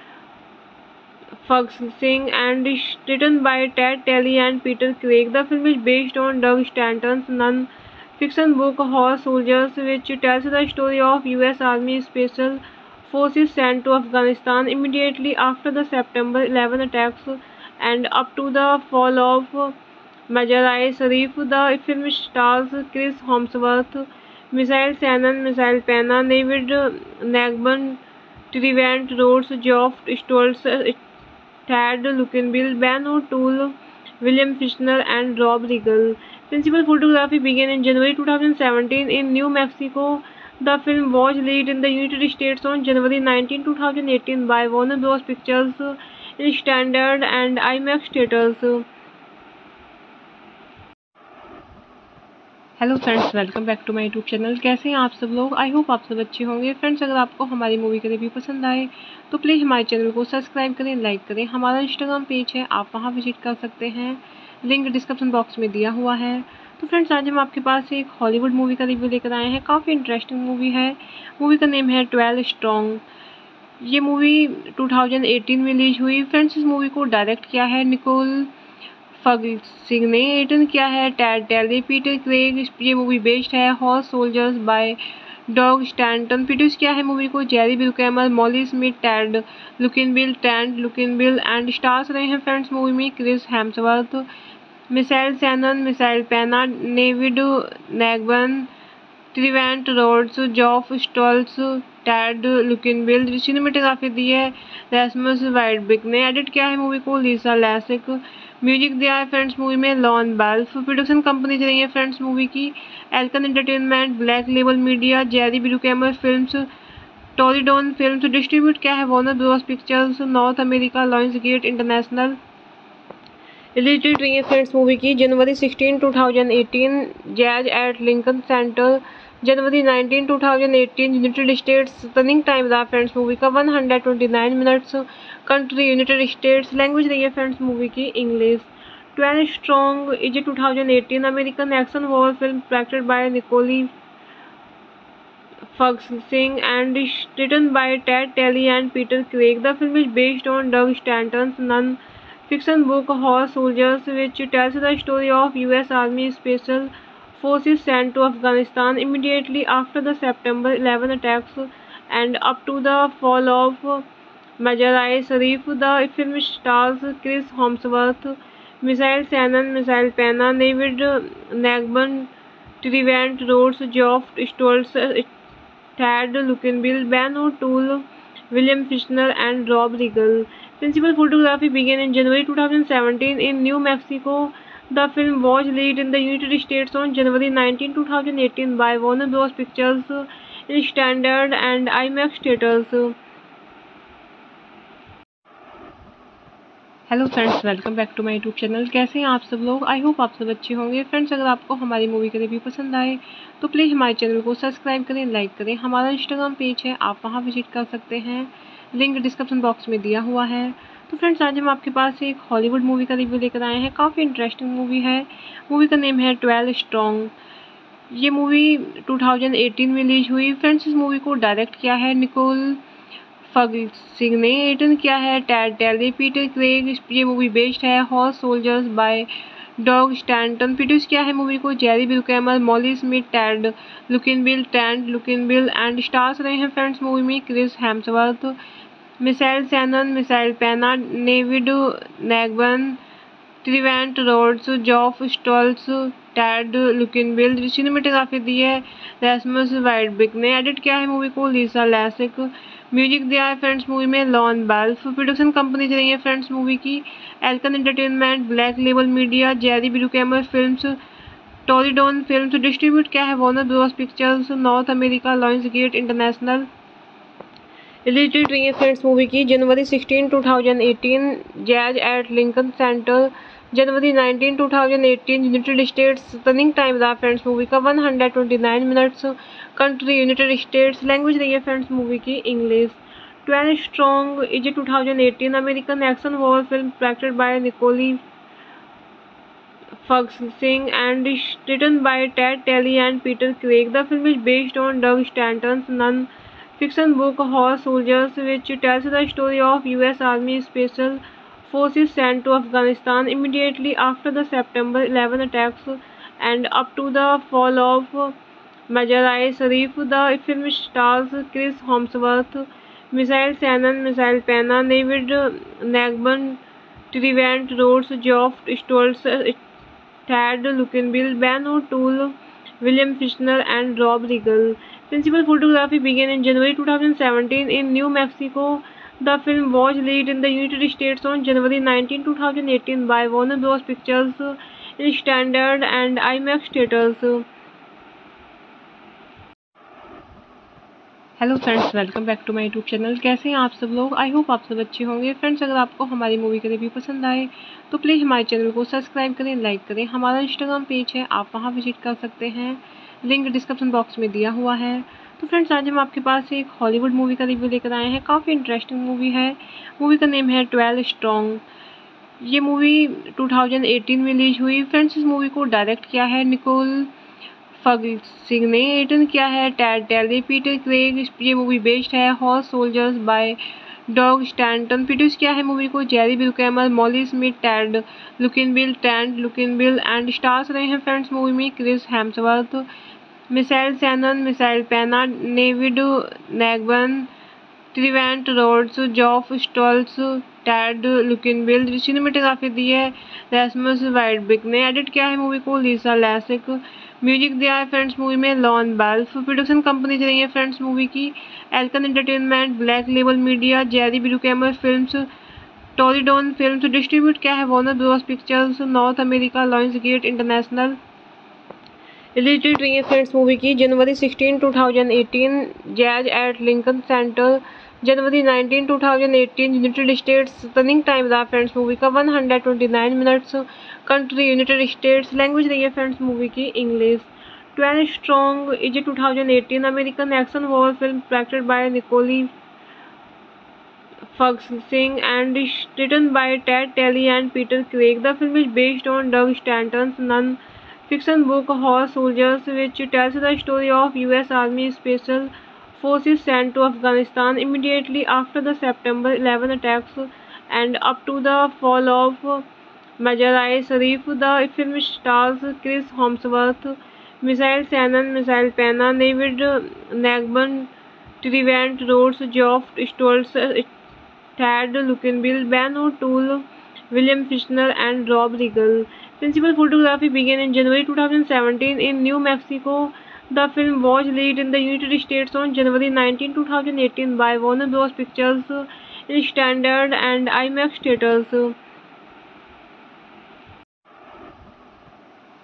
Ferguson and is written by Ted Telly and Peter Craig. The film is based on Doug Stanton's non-fiction book Horse Soldiers, which tells the story of U.S. Army Special Forces sent to Afghanistan immediately after the September 11 attacks and up to the fall of Mazar-i-Sharif. The film stars Chris Hemsworth, Misael Shannon, Misael Pena, David Nagban, Trevant Rhodes, Geoff Stoltz, Tad Lukinbill, Ben O'Toole, William Fichtner, and Rob Riggle. Principal photography began in January 2017 in New Mexico. The film was released in the United States on January 19, 2018 by Warner Bros. Pictures in standard and IMAX theaters. Hello friends, welcome back to my YouTube channel. कैसे हैं आप सब लोग? I hope आप सब अच्छे होंगे। Friends, अगर आपको हमारी मूवी का रिव्यू पसंद आए तो प्लीज़ हमारे चैनल को सब्सक्राइब करें, लाइक करें। हमारा इंस्टाग्राम पेज है, आप वहां विजिट कर सकते हैं, लिंक डिस्क्रिप्शन बॉक्स में दिया हुआ है। तो फ्रेंड्स, आज हम आपके पास एक हॉलीवुड मूवी का रिव्यू लेकर आए हैं। काफ़ी इंटरेस्टिंग मूवी है। मूवी का नेम है 12 स्ट्रॉन्ग। ये मूवी 2018 में रिलीज हुई। फ्रेंड्स, इस मूवी को डायरेक्ट किया है निकोल फर्ग्यूसन ने, रिटर्न किया है टैड टेली, पीटर क्रेग। ये मूवी बेस्ड है horse soldiers by Doug Stanton. Produce किया है मूवी को Jerry Bruckheimer, Molly Smith, Thad Luckinbill and stars रहे हैं फ्रेंड्स मूवी में Chris Hemsworth, Michael Shannon, Michael पैना, David Negahban, Trevante Rhodes, Geoff Stults, Thad Luckinbill. Cinematography दी है Rasmus वाइडबिक ने। एडिट किया है मूवी को लीसा लैसिक। म्यूजिक दिया है फ्रेंड्स मूवी में लॉन बेल्फ। प्रोडक्शन कंपनी रही है फ्रेंड्स मूवी की Alcon entertainment, black label media, Jerry Bruckheimer films, Torridon films. Distribute किया है Warner Bros pictures, North America, Lionsgate international. Release date रही है फ्रेंड्स मूवी की जनवरी 16, 2018, जैज एट लिंकन सेंटर। जनवरी 19, 2018 यूनाइटेड स्टेट्स। रनिंग टाइम रहा friends movie का 129 minutes. Country United States. Language रही है फ्रेंड्स मूवी की English. 12 strong is a 2018 American action war film directed by Nicolai Ferguson and is written by Ted Telly and Peter Craig. The film is based on Doug Stanton's non-fiction book Horse Soldiers, which tells the story of U.S. Army Special Forces sent to Afghanistan immediately after the September 11 attacks and up to the fall of Mazar-i-Sharif. The film stars Chris Hemsworth, Misael Shannon, Misael Pena, David Nagban, Trevant Rhodes, Geoff Stoltz, Tad Lukinbill, Ben O'Toole, William Fichtner, and Rob Riggle. Principal photography began in January 2017 in New Mexico. The film was released in the United States on January 19, 2018 by Warner Bros. Pictures in standard and IMAX theaters. Hello friends, welcome back to my YouTube channel. कैसे हैं आप सब लोग? I hope आप सब अच्छे होंगे। Friends, अगर आपको हमारी मूवी का रिव्यू पसंद आए तो प्लीज़ हमारे चैनल को सब्सक्राइब करें, लाइक करें। हमारा इंस्टाग्राम पेज है, आप वहां विजिट कर सकते हैं, लिंक डिस्क्रिप्शन बॉक्स में दिया हुआ है। तो फ्रेंड्स, आज हम आपके पास एक हॉलीवुड मूवी का रिव्यू लेकर आए हैं। काफ़ी इंटरेस्टिंग मूवी है। मूवी का नेम है 12 स्ट्रॉन्ग। ये मूवी 2018 में रिलीज हुई। फ्रेंड्स, इस मूवी को डायरेक्ट किया है निकोल फर्ग्यूसन ने, रिटर्न किया है टैड टेली, पीटर क्रेग। ये मूवी बेस्ड है horse soldiers by Doug Stanton. Produce किया है मूवी को Jerry Bruckheimer, Molly Smith, Thad Luckinbill and stars रहे हैं फ्रेंड्स मूवी में Chris Hemsworth, Michael Shannon, Michael पैना, David Negahban, Trevante Rhodes, Geoff Stults, Thad Luckinbill. Cinematography दी है Rasmus वाइडबिक ने। एडिट किया है मूवी को लीसा लैसिक। म्यूजिक दिया है फ्रेंड्स मूवी में लॉन बेल्फ। प्रोडक्शन कंपनी रही है फ्रेंड्स मूवी की Alcon entertainment, black label media, Jerry Bruckheimer films, Torridon films. Distribute किया है Warner Bros pictures, North America, Lions gate International. Release date रही है फ्रेंड्स मूवी की जनवरी 16, 2018, जैज एट लिंकन सेंटर। जनवरी 19, 2018, यूनाइटेड स्टेट्स। रनिंग टाइम रहा friends movie का 129 minutes. Country United States. Language रही है फ्रेंड्स मूवी की English. 12 strong is a 2018 American action war film directed by Nicolai Ferguson and is written by Ted Telly and Peter Craig. The film is based on Doug Stanton's non-fiction book Horse Soldiers, which tells the story of U.S. Army Special Forces sent to Afghanistan immediately after the September 11 attacks and up to the fall of Mazar-i-Sharif. The film stars Chris Hemsworth, Michael Shannon, Michael Pena, David Nagban, Trevant Rhodes, Geoff Stoltz, Tad Lukinbill, Ben O'Toole, William Fichtner, and Rob Riggle. Principal photography began in January 2017 in New Mexico. The film was released in the United States on January 19, 2018 by Warner Bros. Pictures in standard and IMAX theaters. Hello friends, welcome back to my YouTube channel. कैसे हैं आप सब लोग? I hope आप सब अच्छे होंगे। Friends, अगर आपको हमारी मूवी का रिव्यू पसंद आए तो प्लीज़ हमारे चैनल को सब्सक्राइब करें, लाइक करें। हमारा इंस्टाग्राम पेज है, आप वहां विजिट कर सकते हैं, लिंक डिस्क्रिप्शन बॉक्स में दिया हुआ है। तो फ्रेंड्स, आज हम आपके पास एक हॉलीवुड मूवी का रिव्यू लेकर आए हैं। काफ़ी इंटरेस्टिंग मूवी है। मूवी का नेम है 12 स्ट्रॉन्ग। ये मूवी 2018 में रिलीज हुई। फ्रेंड्स, इस मूवी को डायरेक्ट किया है निकोल फर्ग्यूसन ने, रिटर्न किया है टैड टेली, पीटर क्रेग। ये मूवी बेस्ड है horse soldiers by Doug Stanton. Produce किया है मूवी को Jerry Bruckheimer, Molly Smith, Thad Luckinbill and stars रहे हैं फ्रेंड्स मूवी में Chris Hemsworth, Michael Shannon, Michael पैना, David Negahban, Trevante Rhodes, Geoff Stults, Thad Luckinbill. Cinematography दी है Rasmus वाइडबिक ने। एडिट किया है मूवी को लीसा लैसिक। म्यूजिक दिया है फ्रेंड्स मूवी में लॉन बेल्फ। प्रोडक्शन कंपनी रही है फ्रेंड्स मूवी की Alcon entertainment, black label media, Jerry Bruckheimer films, Torridon films. Distribute किया है Warner Bros pictures, North America, Lions gate International. Release date रही है फ्रेंड्स मूवी की जनवरी 16, 2018, जैज एट लिंकन सेंटर। जनवरी 19, 2018, यूनाइटेड स्टेट्स। रनिंग टाइम रहा friends movie का 129 minutes. Country United States. Language रही है फ्रेंड्स मूवी की English. 12 strong is a 2018 American action war film directed by Nicolai Ferguson and is written by Ted Telly and Peter Craig. The film is based on Doug Stanton's non-fiction book Horse Soldiers, which tells the story of U.S. Army Special Forces sent to Afghanistan immediately after the September 11 attacks and up to the fall of Mazar-i-Sharif. The film stars Chris Hemsworth, Michael Shannon, Michael Pena, David Nagban, Trevant Rhodes, Geoff Stoltz, Tad Lukinbill, Ben O'Toole, William Fichtner, and Rob Riggle. Principal photography began in January 2017 in New Mexico. The film was released in the United States on January 19, 2018 by Warner Bros. Pictures in standard and IMAX theaters.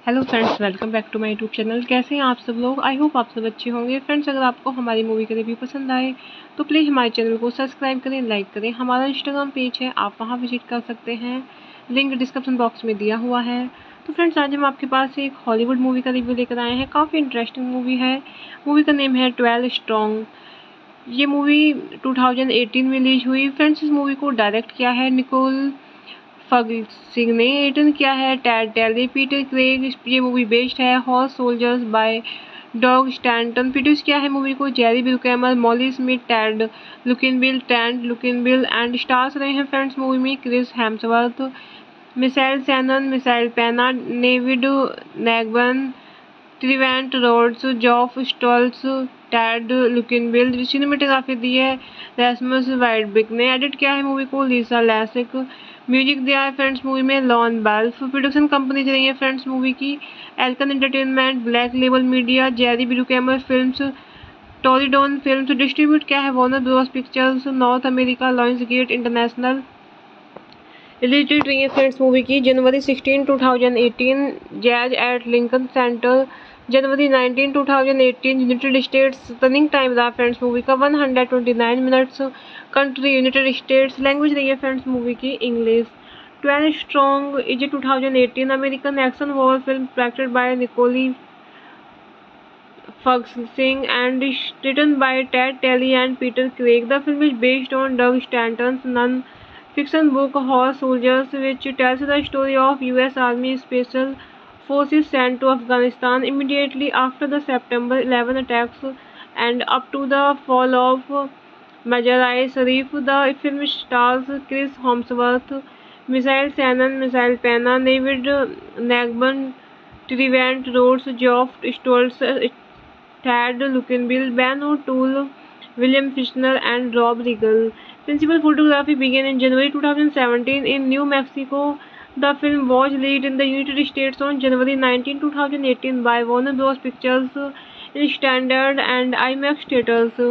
Hello friends, welcome back to my YouTube channel. कैसे हैं आप सब लोग? I hope आप सब अच्छे होंगे। Friends, अगर आपको हमारी मूवी का रिव्यू पसंद आए तो प्लीज़ हमारे चैनल को सब्सक्राइब करें, लाइक करें। हमारा इंस्टाग्राम पेज है, आप वहां विजिट कर सकते हैं, लिंक डिस्क्रिप्शन बॉक्स में दिया हुआ है। तो फ्रेंड्स, आज हम आपके पास एक हॉलीवुड मूवी का रिव्यू लेकर आए हैं। काफ़ी इंटरेस्टिंग मूवी है। मूवी का नेम है 12 स्ट्रॉन्ग। ये मूवी 2018 में रिलीज हुई। फ्रेंड्स, इस मूवी को डायरेक्ट किया है निकोल फर्ग्यूसन ने, रिटर्न किया है टैड टेली, पीटर क्रेग। ये मूवी बेस्ड है horse soldiers by Doug Stanton. Produce किया है मूवी को Jerry Bruckheimer, Molly Smith, Thad Luckinbill and stars रहे हैं फ्रेंड्स मूवी में Chris Hemsworth, Michael Shannon, Michael पैना, David Negahban, Trevante Rhodes, Geoff Stults, Thad Luckinbill. Cinematography दी है Rasmus वाइडबिक ने। एडिट किया है मूवी को लीसा लैसिक। म्यूजिक दिया है फ्रेंड्स मूवी में लॉन बेल्फ। प्रोडक्शन कंपनी रही है फ्रेंड्स मूवी की Alcon entertainment, black label media, Jerry Bruckheimer films, Torridon films. Distribute किया है Warner Bros pictures, North America, Lions gate International. Release date रही है फ्रेंड्स मूवी की जनवरी 16, 2018, जैज एट लिंकन सेंटर। जनवरी 19, 2018, यूनाइटेड स्टेट्स। रनिंग टाइम रहा friends movie का 129 minutes. Country United States. Language रही है फ्रेंड्स मूवी की English. 12 strong is a 2018 American action war film directed by Nicolai Ferguson and is written by Ted Telly and Peter Craig. The film is based on Doug Stanton's non-fiction book Horse Soldiers, which tells the story of U.S. Army Special Forces sent to Afghanistan immediately after the September 11 attacks and up to the fall of Mazar-i-Sharif. The film stars Chris Hemsworth, Michael Shannon, Michael Pena, David Nagban, Trevant Rhodes, Geoff Stoltz, Tad Lukinbill, Ben O'Toole, William Fichtner, and Rob Riggle. Principal photography began in January 2017 in New Mexico. The film was released in the United States on January 19, 2018 by Warner Bros. Pictures in standard and IMAX theaters.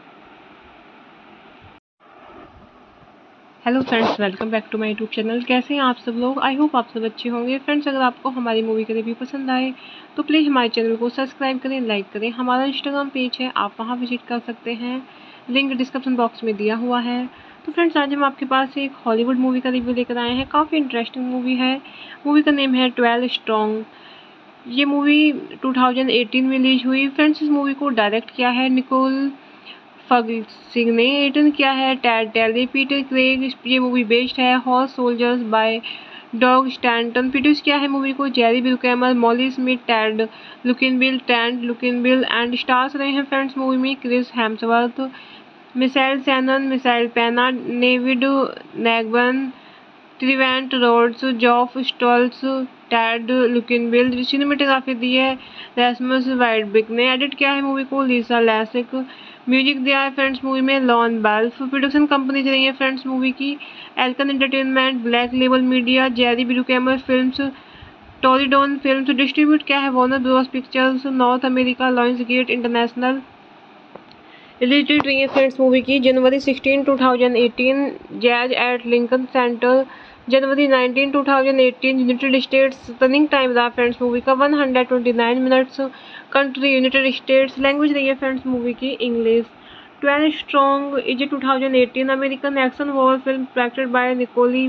Hello friends, welcome back to my YouTube channel. कैसे हैं आप सब लोग? I hope आप सब अच्छे होंगे। Friends, अगर आपको हमारी मूवी का रिव्यू पसंद आए तो प्लीज़ हमारे चैनल को सब्सक्राइब करें, लाइक करें। हमारा इंस्टाग्राम पेज है, आप वहां विजिट कर सकते हैं, लिंक डिस्क्रिप्शन बॉक्स में दिया हुआ है। तो फ्रेंड्स, आज हम आपके पास एक हॉलीवुड मूवी का रिव्यू लेकर आए हैं। काफ़ी इंटरेस्टिंग मूवी है। मूवी का नेम है 12 स्ट्रॉन्ग। ये मूवी 2018 में रिलीज हुई। फ्रेंड्स, इस मूवी को डायरेक्ट किया है निकोल फर्ग्यूसन ने, रिटर्न किया है टैड टेली, पीटर क्रेग। ये मूवी बेस्ड है horse soldiers by Doug Stanton. Produce किया है मूवी को Jerry Bruckheimer, Molly Smith, Thad Luckinbill and stars रहे हैं फ्रेंड्स मूवी में Chris Hemsworth, Michael Shannon, Michael पैना, David Negahban, Trevante Rhodes, Geoff Stults, Thad Luckinbill. Cinematography दी है Rasmus वाइडबिक ने। एडिट किया है मूवी को लीसा लैसिक। म्यूजिक दिया है फ्रेंड्स मूवी में लॉन बेल्फ। प्रोडक्शन कंपनी रही है फ्रेंड्स मूवी की Alcon entertainment, black label media, Jerry Bruckheimer films, Torridon films. Distribute किया है Warner Bros pictures, North America, Lions gate International. Release date रही है फ्रेंड्स मूवी की जनवरी 16, 2018, जैज एट लिंकन सेंटर। जनवरी 19, 2018, यूनाइटेड स्टेट्स। रनिंग टाइम रहा friends movie का 129 minutes. Country United States. Language रही है फ्रेंड्स मूवी की English. 12 strong is a 2018 American action war film directed by Nicolai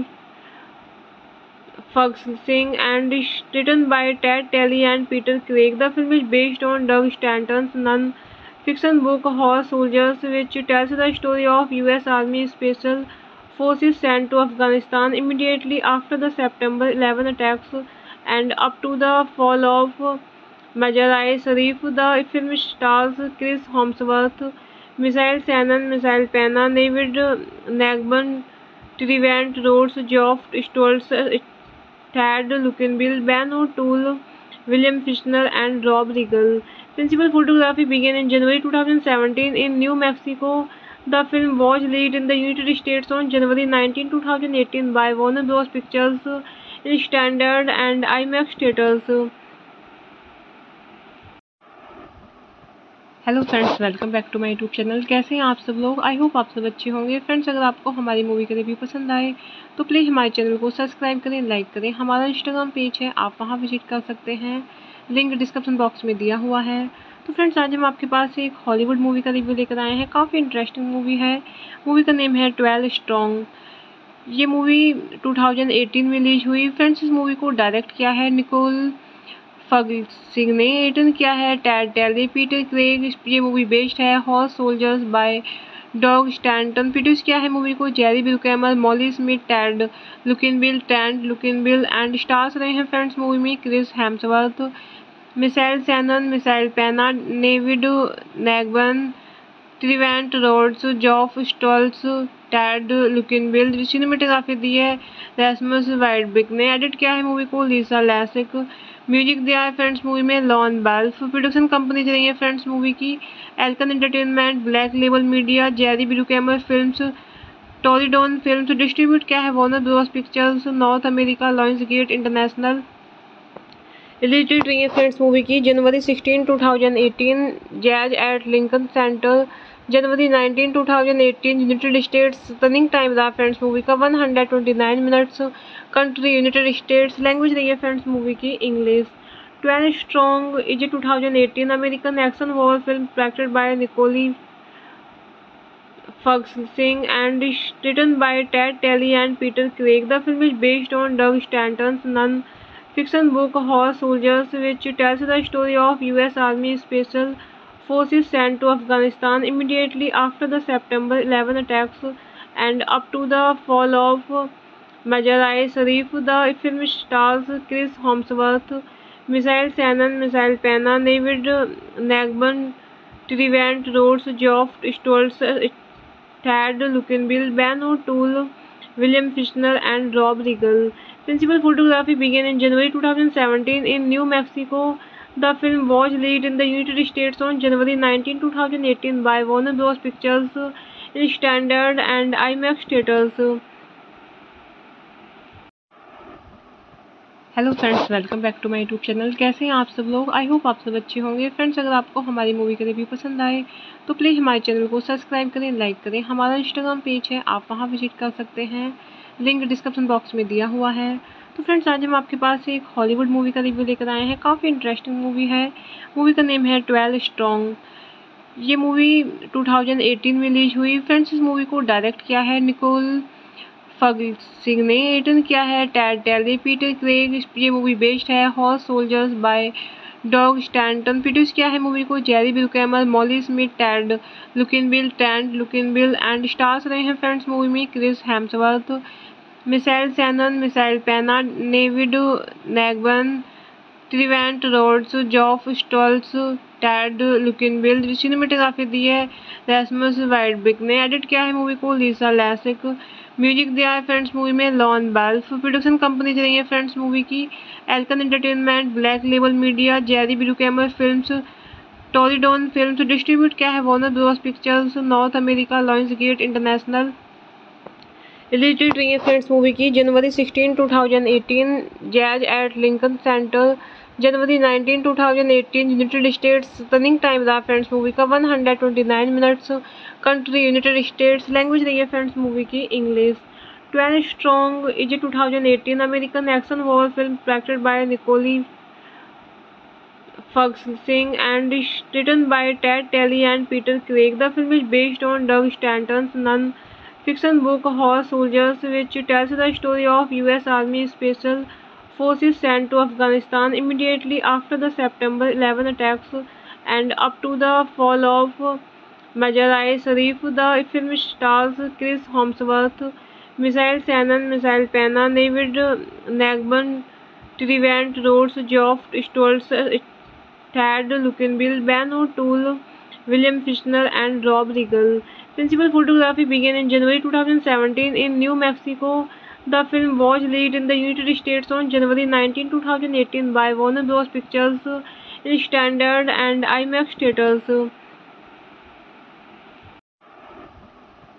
Ferguson and is written by Ted Telly and Peter Craig. The film is based on Doug Stanton's non-fiction book Horse Soldiers, which tells the story of U.S. Army Special Forces sent to Afghanistan immediately after the September 11 attacks and up to the fall of Mazar-i-Sharif. The film stars Chris Hemsworth, Michael Shannon, Michael Pena, David Nagban, Trevant Rhodes, Geoff Stoltz, Tad Lukinbill, Ben O'Toole, William Fichtner, and Rob Riggle. Principal photography began in January 2017 in New Mexico. The film was released in the United States on January 19, 2018 by Warner Bros. Pictures in standard and IMAX theaters. Hello friends, welcome back to my YouTube channel. कैसे हैं आप सब लोग? I hope आप सब अच्छे होंगे। Friends, अगर आपको हमारी मूवी का रिव्यू पसंद आए तो प्लीज़ हमारे चैनल को सब्सक्राइब करें, लाइक करें। हमारा इंस्टाग्राम पेज है, आप वहां विजिट कर सकते हैं, लिंक डिस्क्रिप्शन बॉक्स में दिया हुआ है। तो फ्रेंड्स, आज हम आपके पास एक हॉलीवुड मूवी का रिव्यू लेकर आए हैं। काफ़ी इंटरेस्टिंग मूवी है। मूवी का नेम है 12 स्ट्रॉन्ग। ये मूवी 2018 में रिलीज हुई। फ्रेंड्स, इस मूवी को डायरेक्ट किया है निकोल फर्ग्यूसन ने, रिटर्न किया है टैड टेली, पीटर क्रेग। ये मूवी बेस्ड है horse soldiers by Doug Stanton. Produce किया है मूवी को Jerry Bruckheimer, Molly Smith, Thad Luckinbill and stars रहे हैं फ्रेंड्स मूवी में Chris Hemsworth, Michael Shannon, Michael पैना, David Negahban, Trevante Rhodes, Geoff Stults, Thad Luckinbill. Cinematography दी है Rasmus वाइडबिक ने। एडिट किया है मूवी को लीसा लैसिक। म्यूजिक दिया है फ्रेंड्स मूवी में लॉन बेल्फ। प्रोडक्शन कंपनी रही है फ्रेंड्स मूवी की Alcon entertainment, black label media, Jerry Bruckheimer films, Torridon films. Distribute किया है Warner Bros pictures, North America, Lions gate International. Release date रही है फ्रेंड्स मूवी की जनवरी 16, 2018, जैज एट लिंकन सेंटर। जनवरी 19, 2018, यूनाइटेड स्टेट्स। रनिंग टाइम रहा friends movie का 129 minutes. Country United States. Language रही है फ्रेंड्स मूवी की English. 12 strong is a 2018 American action war film directed by Nicolai Ferguson and is written by Ted Telly and Peter Craig. The film is based on Doug Stanton's non-fiction book Horse Soldiers, which tells the story of U.S. Army Special Forces sent to Afghanistan immediately after the September 11 attacks and up to the fall of Mazar-i-Sharif. The film stars Chris Hemsworth, Michael Shannon, Michael Pena, David Nagban, Trevant Rhodes, Geoff Stoltz, Tad Lukinbill, Ben O'Toole, William Fichtner, and Rob Riggle. Principal photography began in January 2017 in New Mexico. The film was released in the United States on January 19, 2018 by Warner Bros. Pictures in standard and IMAX theaters. Hello friends, welcome back to my YouTube channel. कैसे हैं आप सब लोग? I hope आप सब अच्छे होंगे। Friends, अगर आपको हमारी मूवी का रिव्यू पसंद आए तो प्लीज़ हमारे चैनल को सब्सक्राइब करें, लाइक करें। हमारा इंस्टाग्राम पेज है, आप वहां विजिट कर सकते हैं, लिंक डिस्क्रिप्शन बॉक्स में दिया हुआ है। तो फ्रेंड्स, आज हम आपके पास एक हॉलीवुड मूवी का रिव्यू लेकर आए हैं। काफ़ी इंटरेस्टिंग मूवी है। मूवी का नेम है 12 स्ट्रॉन्ग। ये मूवी 2018 में रिलीज हुई। फ्रेंड्स, इस मूवी को डायरेक्ट किया है निकोल फर्ग्यूसन ने, रिटर्न किया है टैड टेली, पीटर क्रेग। ये मूवी बेस्ड है horse soldiers by Doug Stanton. Produce किया है मूवी को Jerry Bruckheimer, Molly Smith, Thad Luckinbill and stars रहे हैं फ्रेंड्स मूवी में Chris Hemsworth, Michael Shannon, Michael पैना, David Negahban, Trevante Rhodes, Geoff Stults, Thad Luckinbill. Cinematography दी है Rasmus वाइडबिक ने। एडिट किया है मूवी को लीसा लैसिक। म्यूजिक दिया है फ्रेंड्स मूवी में लॉन बेल्फ। प्रोडक्शन कंपनी रही है फ्रेंड्स मूवी की Alcon entertainment, black label media, Jerry Bruckheimer films, Torridon films. Distribute किया है Warner Bros pictures, North America, Lions gate International. Release date रही है फ्रेंड्स मूवी की जनवरी 16, 2018, जैज एट लिंकन सेंटर। जनवरी 19, 2018, यूनाइटेड स्टेट्स। रनिंग टाइम रहा friends movie का 129 minutes. Country United States. Language रही है फ्रेंड्स मूवी की English. 12 strong is a 2018 American action war film directed by Nicolai Ferguson and is written by Ted Telly and Peter Craig. The film is based on Doug Stanton's non-fiction book Horse Soldiers, which tells the story of U.S. Army Special Forces sent to Afghanistan immediately after the September 11 attacks and up to the fall of Mazar-i-Sharif. The film stars Chris Hemsworth, Michael Shannon, Michael Pena, David Nagban, Trevant Rhodes, Geoff Stoltz, Tad Lukinbill, Ben O'Toole, William Fichtner, and Rob Riggle. Principal photography began in January 2017 in New Mexico. The film was released in the United States on January 19, 2018 by Warner Bros. Pictures in standard and IMAX theaters.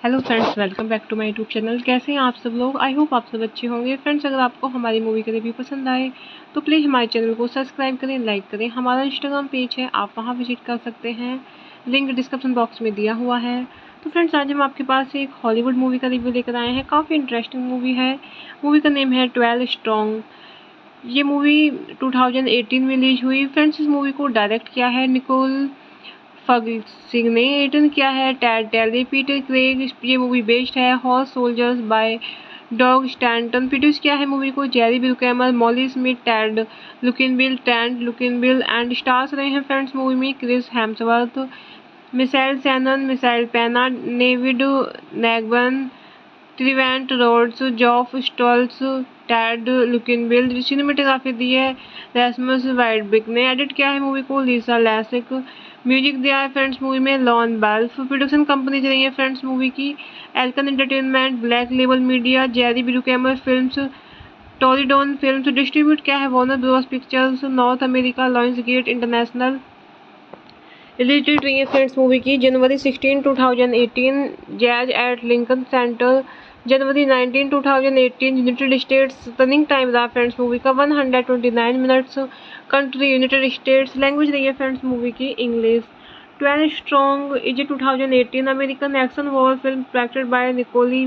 Hello friends, welcome back to my YouTube channel. कैसे हैं आप सब लोग? I hope आप सब अच्छे होंगे। Friends, अगर आपको हमारी मूवी का रिव्यू पसंद आए तो प्लीज़ हमारे चैनल को सब्सक्राइब करें, लाइक करें। हमारा इंस्टाग्राम पेज है, आप वहां विजिट कर सकते हैं, लिंक डिस्क्रिप्शन बॉक्स में दिया हुआ है। तो फ्रेंड्स, आज हम आपके पास एक हॉलीवुड मूवी का रिव्यू लेकर आए हैं। काफ़ी इंटरेस्टिंग मूवी है। मूवी का नेम है 12 स्ट्रॉन्ग। ये मूवी 2018 में रिलीज हुई। फ्रेंड्स, इस मूवी को डायरेक्ट किया है निकोल फर्ग्यूसन ने, रिटर्न किया है टैड टेली, पीटर क्रेग। ये मूवी बेस्ड है horse soldiers by Doug Stanton. Produce किया है मूवी को Jerry Bruckheimer, Molly Smith, Thad Luckinbill and stars रहे हैं फ्रेंड्स मूवी में Chris Hemsworth, Michael Shannon, Michael पैना, David Negahban, Trevante Rhodes, Geoff Stults, Thad Luckinbill. Cinematography दी है Rasmus वाइडबिक ने। एडिट किया है मूवी को लीसा लैसिक। म्यूजिक दिया है फ्रेंड्स मूवी में लॉन बेल्फ। प्रोडक्शन कंपनी रही है फ्रेंड्स मूवी की Alcon entertainment, black label media, Jerry Bruckheimer films, Torridon films. Distribute किया है Warner Bros pictures, North America, Lions gate International. Release date रही है फ्रेंड्स मूवी की जनवरी 16, 2018, जैज एट लिंकन सेंटर। जनवरी 19, 2018, यूनाइटेड स्टेट्स। रनिंग टाइम रहा friends movie का 129 minutes. Country United States. Language रही है फ्रेंड्स मूवी की English. 12 strong is a 2018 American action war film directed by Nicolai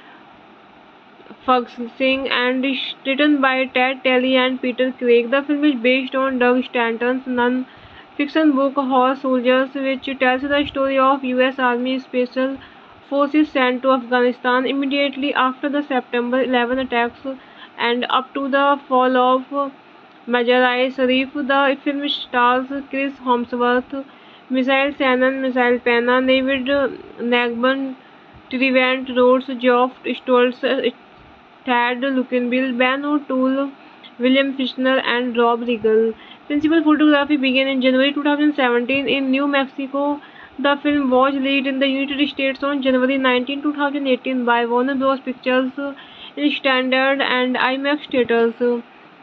Ferguson and written by Ted Telly and Peter Craig. The film is based on Doug Stanton's non-fiction book Horse Soldiers, which tells the story of U.S. Army Special Forces sent to Afghanistan immediately after the September 11 attacks and up to the fall of Mazar-i-Sharif. The film stars Chris Hemsworth, Michael Shannon, Michael Pena, David Nagban, Trevant Rhodes, Geoff Stoltz, Tad Lukinbill, Ben O'Toole, William Fichtner, and Rob Riggle. Principal photography began in January 2017 in New Mexico. The film was released in the United States on January 19, 2018 by Warner Bros. Pictures in standard and IMAX theaters.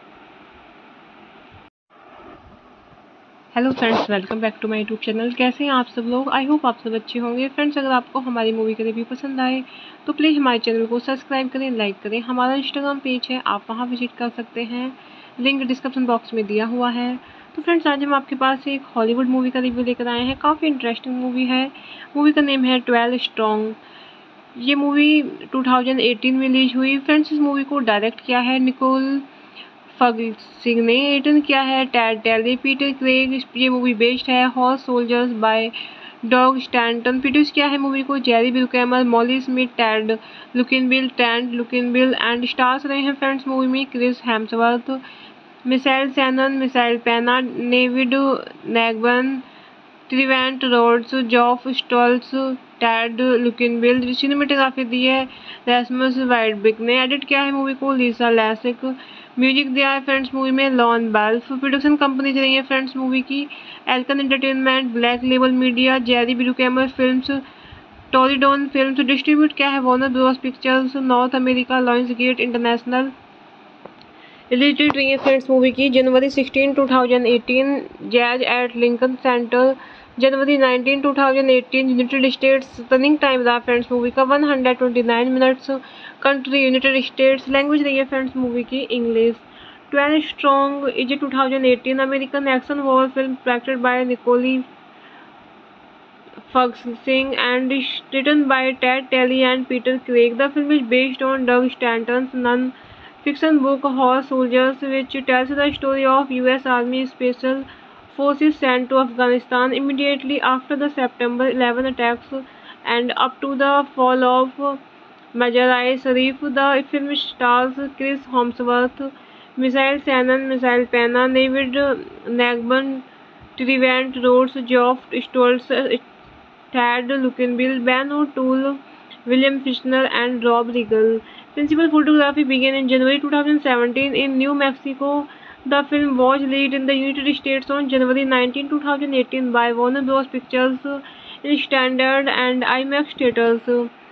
Hello friends, welcome back to my YouTube channel. कैसे हैं आप सब लोग? I hope आप सब अच्छे होंगे। Friends, अगर आपको हमारी मूवी का रिव्यू पसंद आए तो प्लीज़ हमारे चैनल को सब्सक्राइब करें, लाइक करें। हमारा इंस्टाग्राम पेज है, आप वहां विजिट कर सकते हैं, लिंक डिस्क्रिप्शन बॉक्स में दिया हुआ है। तो फ्रेंड्स, आज हम आपके पास एक हॉलीवुड मूवी का रिव्यू लेकर आए हैं। काफ़ी इंटरेस्टिंग मूवी है। मूवी का नेम है 12 स्ट्रॉन्ग। ये मूवी 2018 में रिलीज हुई। फ्रेंड्स, इस मूवी को डायरेक्ट किया है निकोल फर्ग्यूसन ने, रिटर्न किया है टैड टेली, पीटर क्रेग। ये मूवी बेस्ड है horse soldiers by Doug Stanton. Produce किया है मूवी को Jerry Bruckheimer, Molly Smith, Thad Luckinbill and stars रहे हैं फ्रेंड्स मूवी में Chris Hemsworth, Michael Shannon, Michael पैना, David Negahban, Trevante Rhodes, Geoff Stults, Thad Luckinbill. Cinematography दी है Rasmus वाइडबिक ने। एडिट किया है मूवी को लीसा लैसिक। म्यूजिक दिया है फ्रेंड्स मूवी में लॉन बेल्फ। प्रोडक्शन कंपनी रही है फ्रेंड्स मूवी की Alcon entertainment, black label media, Jerry Bruckheimer films, Torridon films. Distribute किया है Warner Bros pictures, North America, Lions gate International. Release date रही है फ्रेंड्स मूवी की जनवरी 16, 2018, जैज एट लिंकन सेंटर। जनवरी 19, 2018, यूनाइटेड स्टेट्स। रनिंग टाइम रहा friends movie का 129 minutes. Country United States. Language रही है फ्रेंड्स मूवी की English. 12 strong is a 2018 American action war film directed by Nicolai Ferguson and written by Ted Telly and Peter Craig. The film is based on Doug Stanton's non-fiction book Horse Soldiers, which tells the story of U.S. Army Special Forces sent to Afghanistan immediately after the September 11 attacks and up to the fall of Mazar-i-Sharif. The film stars Chris Hemsworth, Michael Shannon, Michael Pena, David Nagban, Trevant Rhodes, Geoff Stoltz, Tad Lukinbill, Ben O'Toole, William Fichtner, and Rob Riggle. Principal photography began in January 2017 in New Mexico. The film was released in the United States on January 19, 2018 by Warner Bros. Pictures in standard and IMAX theaters.